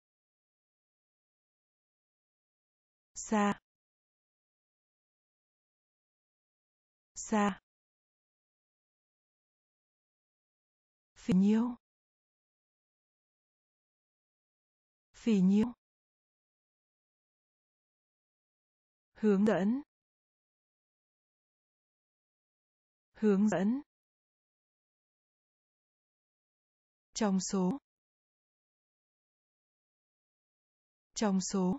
xa, xa, phì nhiêu, phì nhiêu, hướng dẫn, hướng dẫn, trong số, trong số,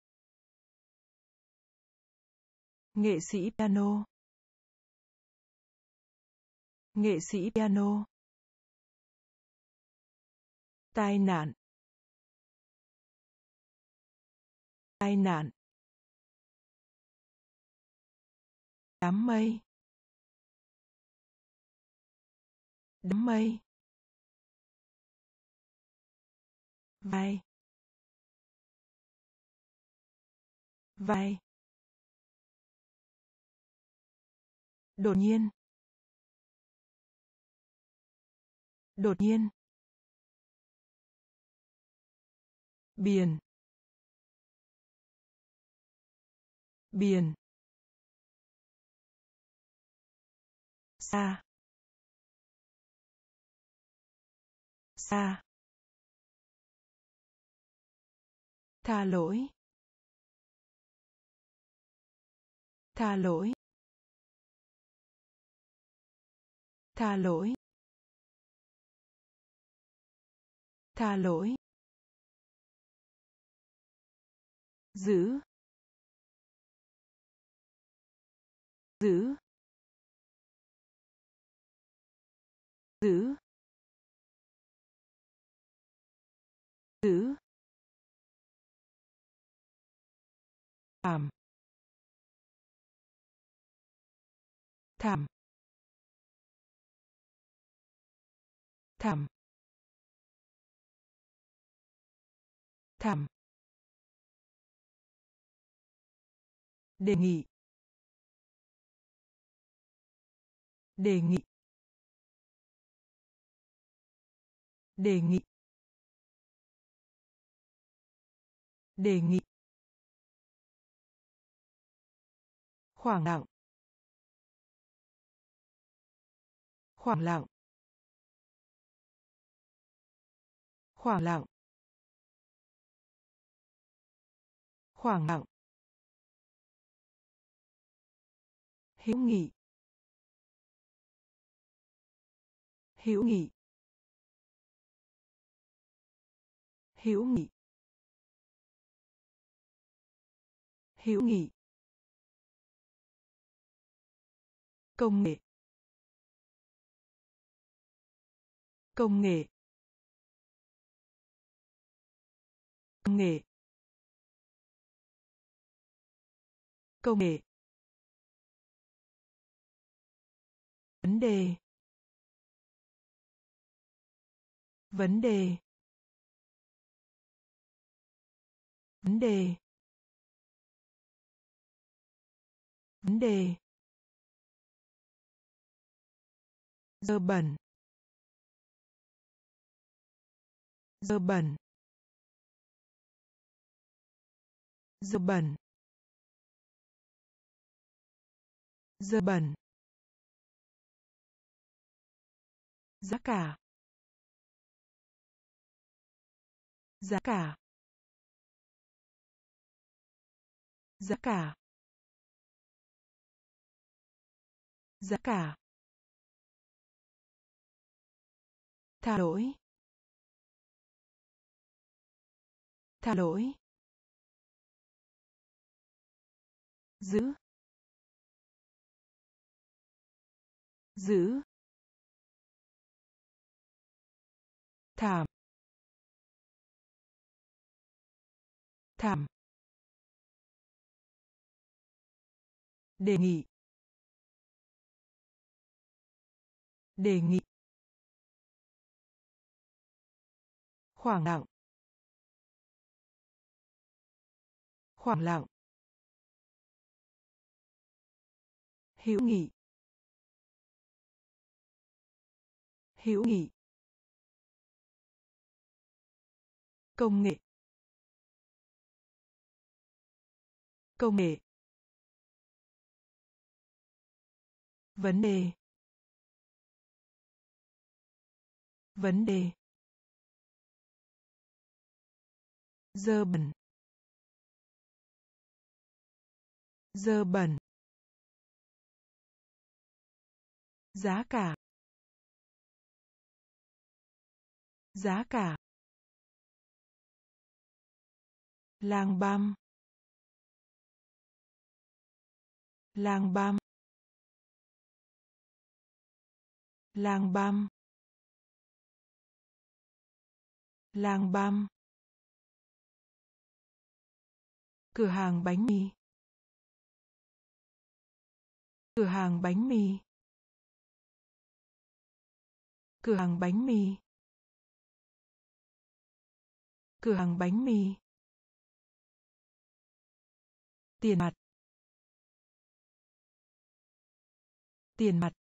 nghệ sĩ piano, nghệ sĩ piano, tai nạn, tai nạn, đám mây, đám mây, vai, vai, đột nhiên, đột nhiên, biển, biển, xa, xa, tha lỗi, tha lỗi, tha lỗi, tha lỗi, giữ, giữ, giữ, giữ, thảm, thảm, thảm, thảm, đề nghị, đề nghị, đề nghị, Đề nghị. Khoảng lặng. Khoảng lặng. Khoảng lặng. Khoảng lặng. Hữu nghị. Hữu nghị. Hữu nghị. Hữu nghị. Công nghệ. Công nghệ. Công nghệ. Công nghệ. Vấn đề. Vấn đề. Vấn đề. Vấn đề. Dơ bẩn. Dơ bẩn. Dơ bẩn. Dơ bẩn. Giá cả. Giá cả. Giá cả. Giá cả. Thả lỗi. Thả lỗi. Giữ. Giữ. Thảm. Thảm. Đề nghị. Đề nghị. Khoảng lặng. Khoảng lặng. Hữu nghị. Hữu nghị. Công nghệ. Công nghệ. Vấn đề. Vấn đề. Dơ bẩn. Dơ bẩn. Giá cả. Giá cả. Lang băm. Lang băm. Lang băm. Lang băm. Cửa hàng bánh mì. Cửa hàng bánh mì. Cửa hàng bánh mì. Cửa hàng bánh mì. Tiền mặt. Tiền mặt.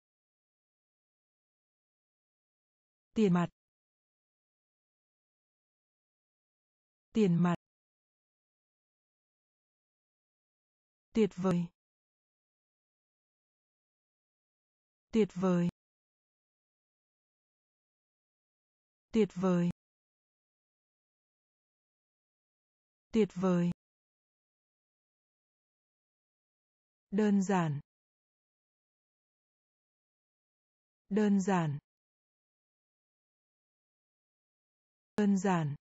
Tiền mặt. Tiền mặt. Tuyệt vời. Tuyệt vời. Tuyệt vời. Tuyệt vời. Đơn giản. Đơn giản. Đơn giản.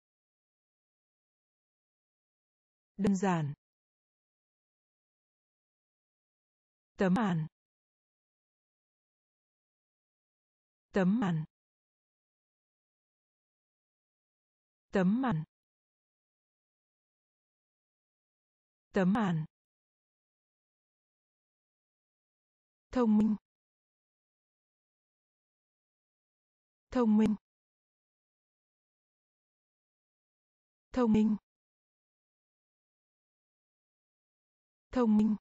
Đơn giản. Tấm màn. Tấm màn. Tấm màn. Tấm màn. Thông minh. Thông minh. Thông minh. Thông minh.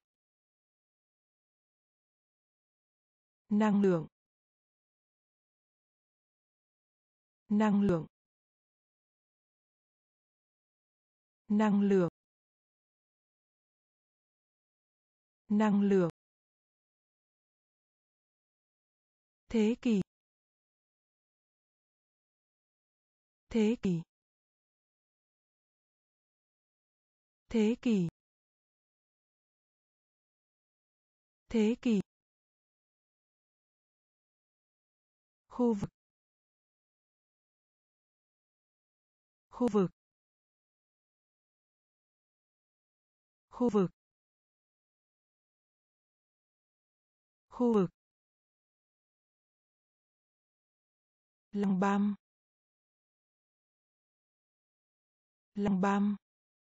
Năng lượng. Năng lượng. Năng lượng. Năng lượng. Thế kỷ. Thế kỷ. Thế kỷ. Thế kỷ. Khu vực. Khu vực. Khu vực. Khu vực. Làng băm. Làng băm.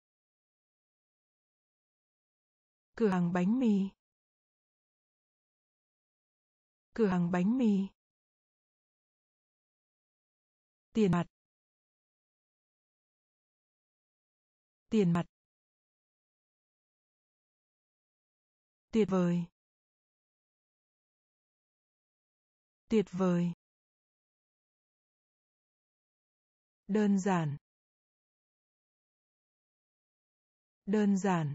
Cửa hàng bánh mì. Cửa hàng bánh mì. Tiền mặt. Tiền mặt. Tuyệt vời. Tuyệt vời. Đơn giản. Đơn giản.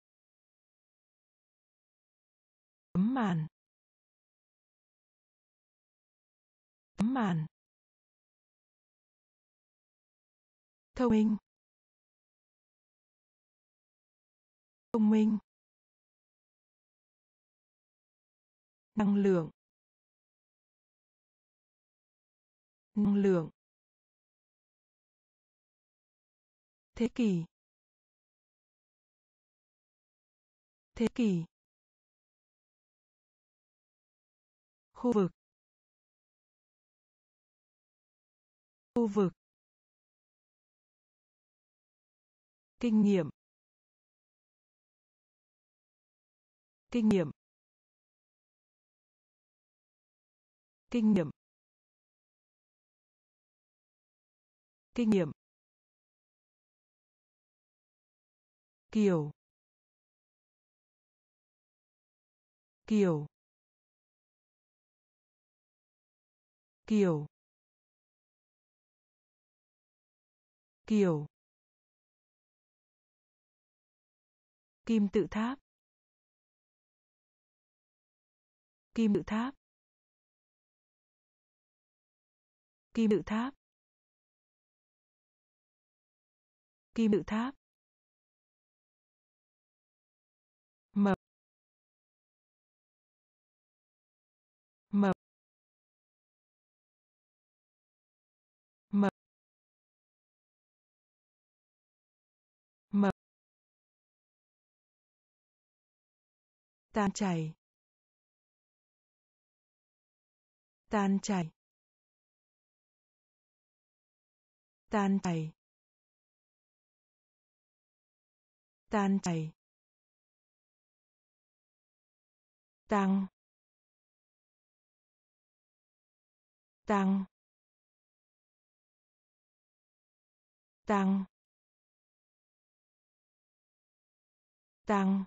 Tấm màn. Tấm màn. Thông minh. Thông minh. Năng lượng. Năng lượng. Thế kỷ. Thế kỷ. Khu vực. Khu vực. Kinh nghiệm. Kinh nghiệm. Kinh nghiệm. Kinh nghiệm. Kiểu. Kiểu. Kiểu. Kiểu. Kim tự tháp. Kim tự tháp. Kim tự tháp. Kim tự tháp. Mập. Mập. Mập. Mập. Tan chảy. Tan chảy. Tan chảy. Tan chảy. Tăng. Tăng. Tăng. Tăng.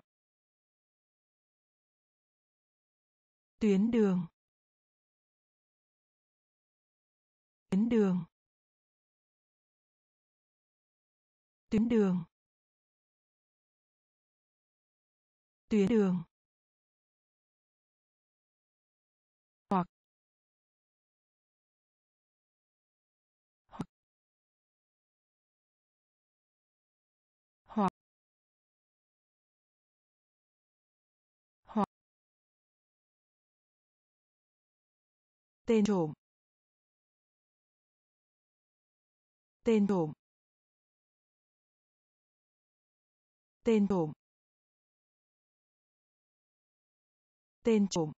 Tuyến đường. Tuyến đường. Tuyến đường. Tuyến đường. Hoặc. Hoặc. Hoặc. Hoặc. Tên trộm. Tên trộm. Tên trộm. Tên trộm.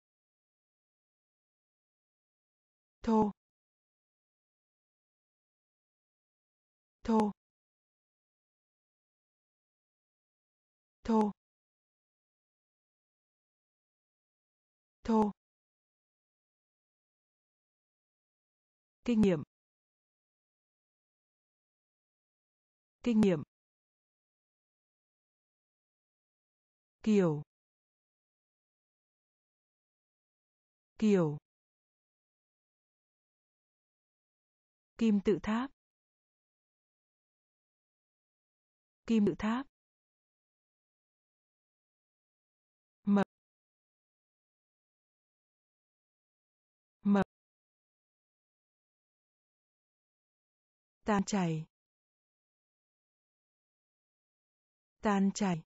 Thô. Thô. Thô. Thô. Kinh nghiệm. Kinh nghiệm. Kiểu. Kiểu. Kim tự tháp. kim tự tháp, mập, mập, tan chảy, tan chảy,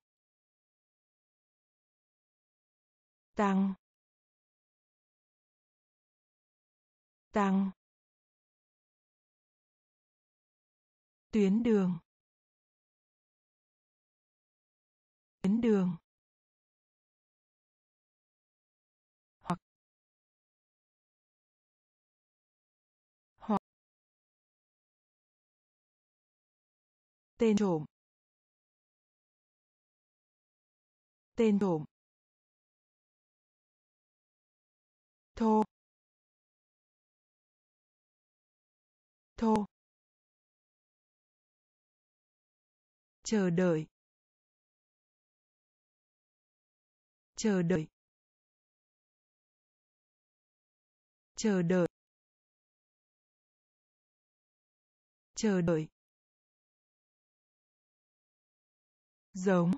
tăng, tăng, tuyến đường, tuyến đường, hoặc, hoặc, tên trộm, tên trộm, thô, thô, chờ đợi, chờ đợi, chờ đợi, chờ đợi, giống,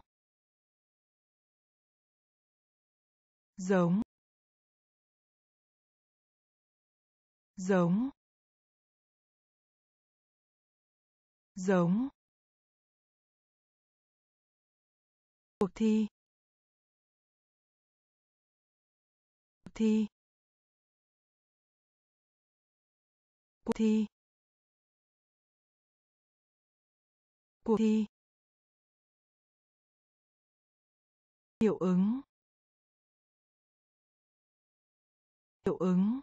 giống, giống, giống, cuộc thi, cuộc thi, cuộc thi, cuộc thi, hiệu ứng, hiệu ứng,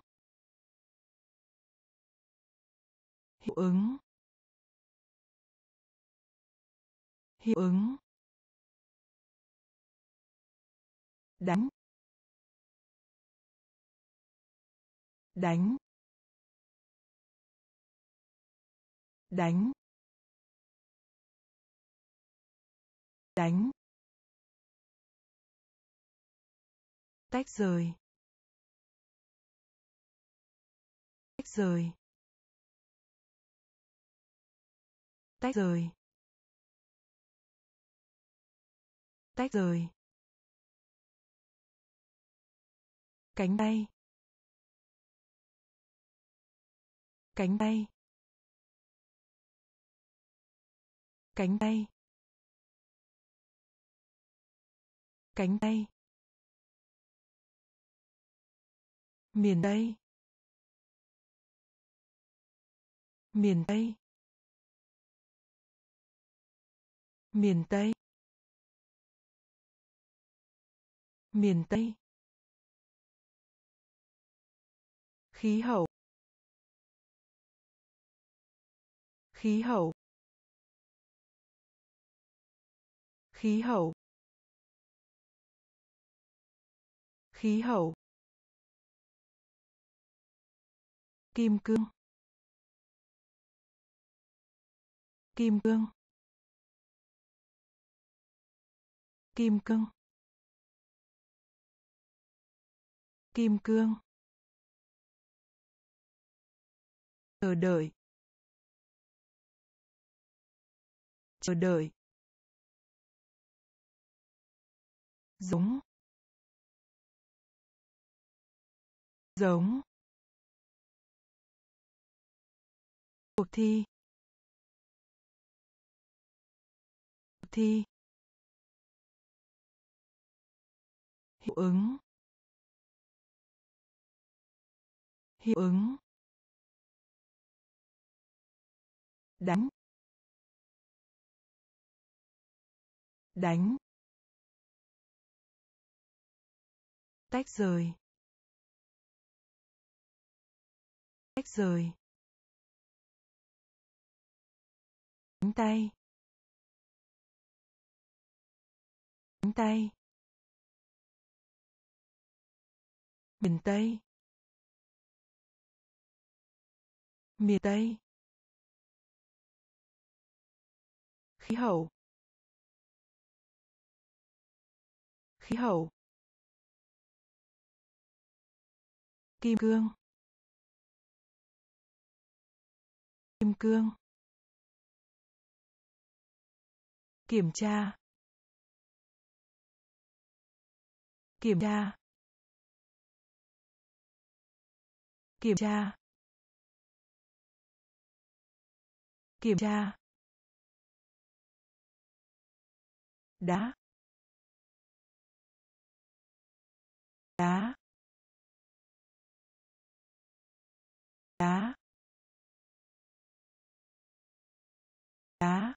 hiệu ứng, hiệu ứng, đánh, đánh, đánh, đánh, tách rời, tách rời, tách rời, tách rời, cánh tay, cánh tay, cánh tay, cánh tay, miền Tây, miền Tây, miền Tây, miền Tây, khí hậu, khí hậu, khí hậu, khí hậu, kim cương, kim cương, kim cương, kim cương, chờ đợi, chờ đợi, giống, giống, cuộc thi, cuộc thi, hiệu ứng, hiệu ứng, đánh, đánh, tách rời, tách rời, cánh tay, cánh tay, miền Tây, miền Tây, khí hậu, khí hậu, kim cương, kim cương, kiểm tra, kiểm tra, kiểm tra, kiểm tra, đá, đá, đá, đá,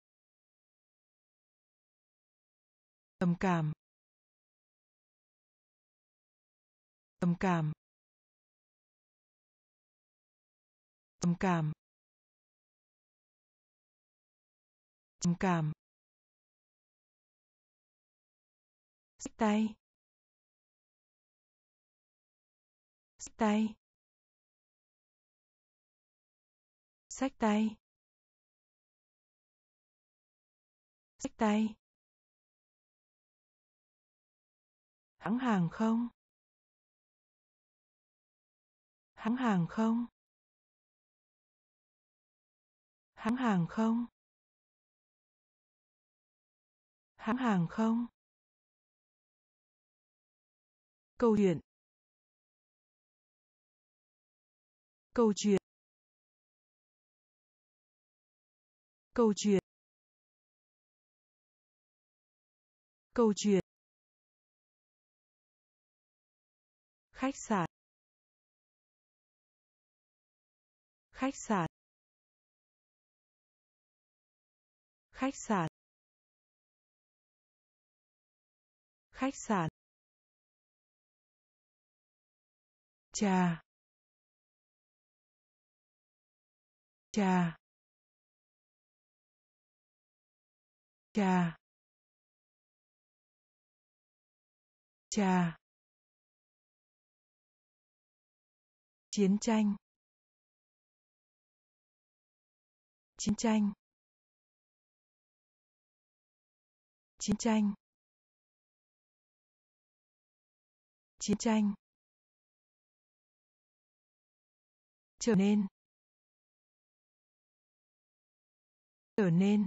trầm cảm, trầm cảm, trầm cảm, trầm cảm, xách tay, xách tay, xách tay, xách tay, hãng hàng không, hãng hàng không, hãng hàng không, hãng hàng không, câu chuyện, câu chuyện, câu chuyện, câu chuyện, khách sạn, khách sạn, khách sạn, khách sạn, trà, trà, trà, trà, chiến tranh, chiến tranh, chiến tranh, chiến tranh, trở nên, trở nên,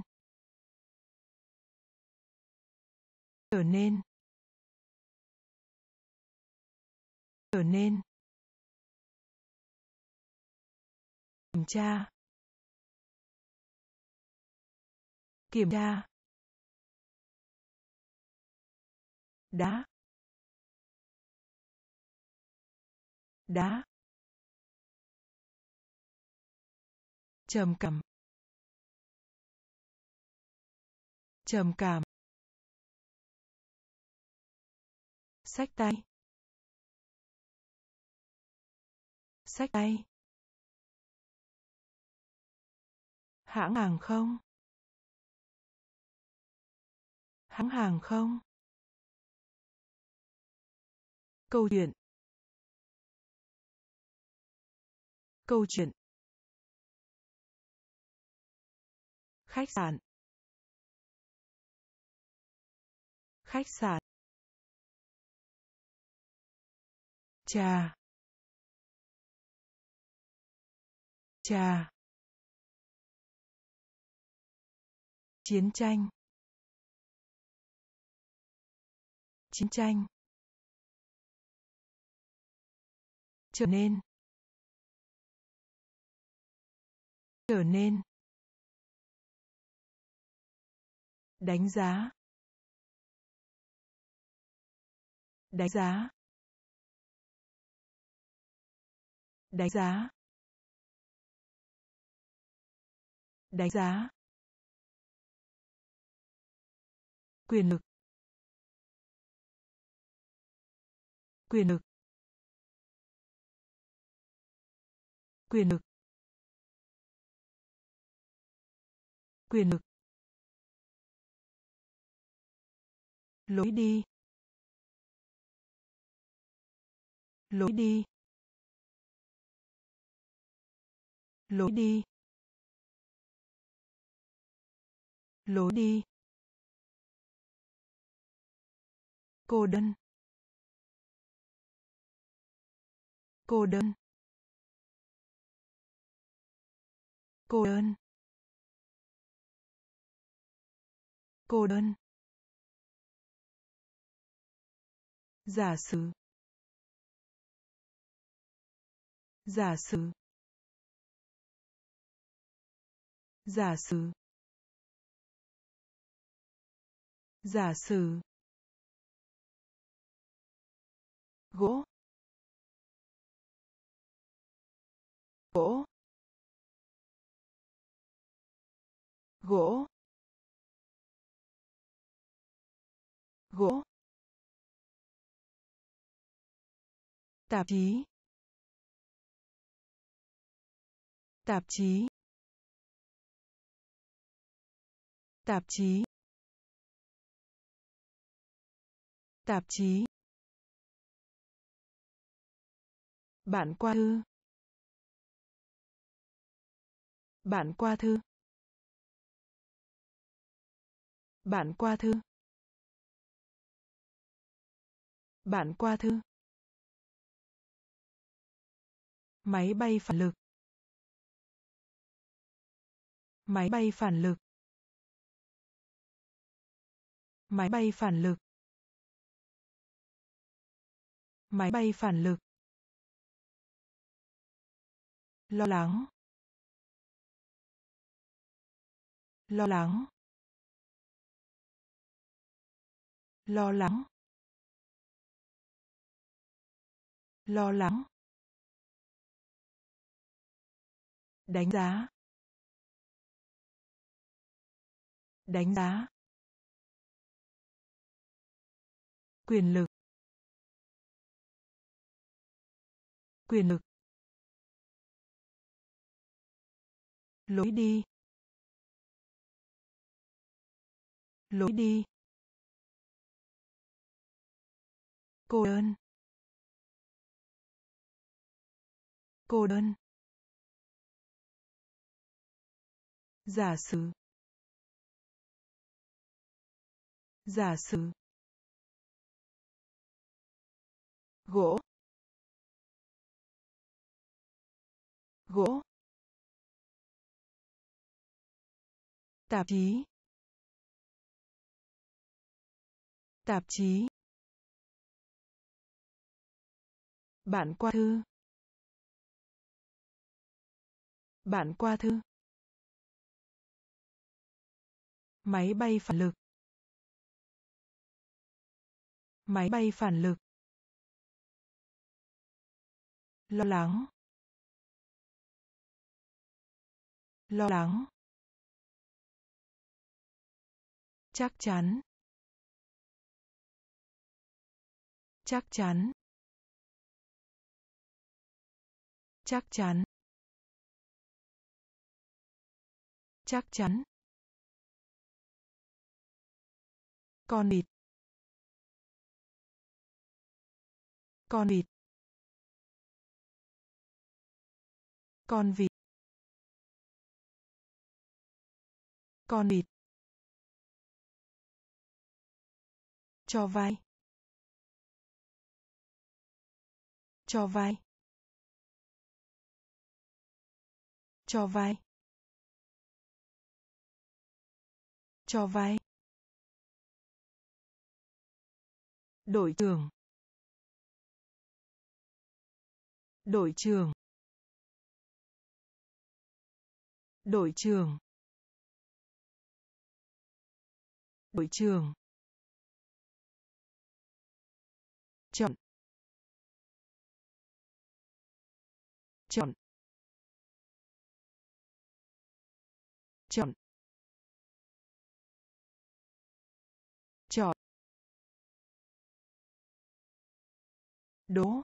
trở nên, trở nên, kiểm tra, kiểm tra, đá, đá, trầm cảm, trầm cảm, xách tay, xách tay, hãng hàng không, hãng hàng không, câu chuyện, câu chuyện, khách sạn, khách sạn, trà, trà, chiến tranh, chiến tranh, trở nên, trở nên, đánh giá, đánh giá, đánh giá, đánh giá, quyền lực, quyền lực, quyền lực, quyền lực, lối đi, lối đi, lối đi, lối đi, cô đơn, cô đơn, cô đơn, Cô đơn. Giả sử. Giả sử. Giả sử. Giả sử. Gỗ. Gỗ. Gỗ. Gỗ. Tạp chí. Tạp chí. Tạp chí. Tạp chí. Bạn qua thư. Bạn qua thư. Bạn qua thư. Bạn qua thư. Máy bay phản lực. Máy bay phản lực. Máy bay phản lực. Máy bay phản lực. Lo lắng. Lo lắng. Lo lắng. Lo lắng. Đánh giá. Đánh giá. Quyền lực. Quyền lực. Lối đi. Lối đi. Cô đơn. Cô đơn. Giả sử. Giả sử. Gỗ. Gỗ. Tạp chí. Tạp chí. Bạn qua thư. Bạn qua thư. Máy bay phản lực. Máy bay phản lực. Lo lắng. Lo lắng. Chắc chắn. Chắc chắn. Chắc chắn. Chắc chắn. Con vịt. Con vịt. Con vịt. Con vịt. Cho vay. Cho vay. Cho vay. Cho vay. Đội trưởng. Đội trưởng. Đội trưởng. Đội trưởng. Chọn. Chọn. Chọn. Chọn. Đố.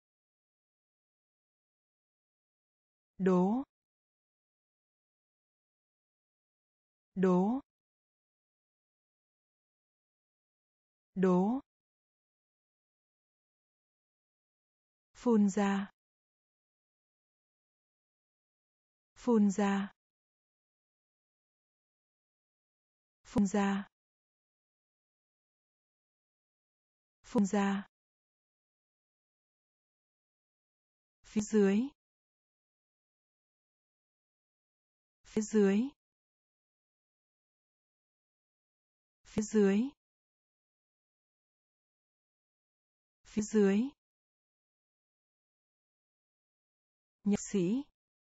Đố. Đố. Đố. Phun ra. Phun ra. Phun ra. Phun ra. Phía dưới. Phía dưới. phía dưới, phía dưới, nhạc sĩ,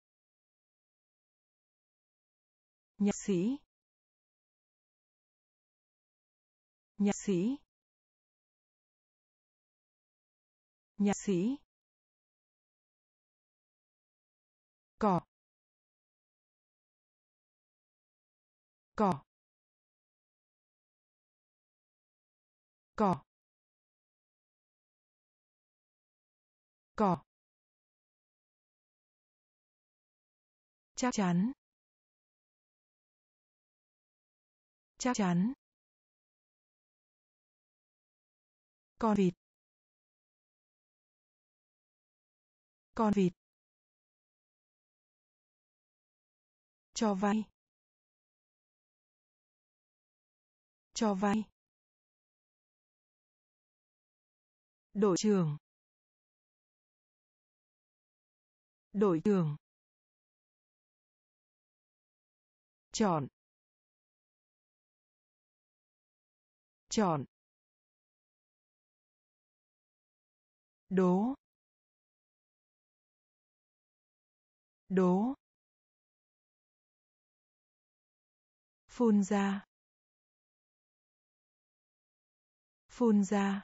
nhạc sĩ, nhạc sĩ, nhạc sĩ, cỏ, cỏ, cỏ, cỏ, chắc chắn, chắc chắn, con vịt, con vịt, cho vay, cho vay, đội trưởng, đội trưởng, chọn, chọn, đố, đố, phun ra, phun ra,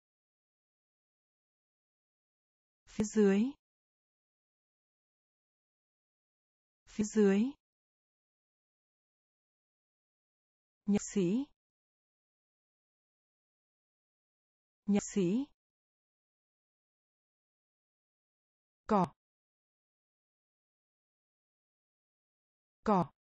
phía dưới, phía dưới, nhạc sĩ, nhạc sĩ, cỏ, cỏ,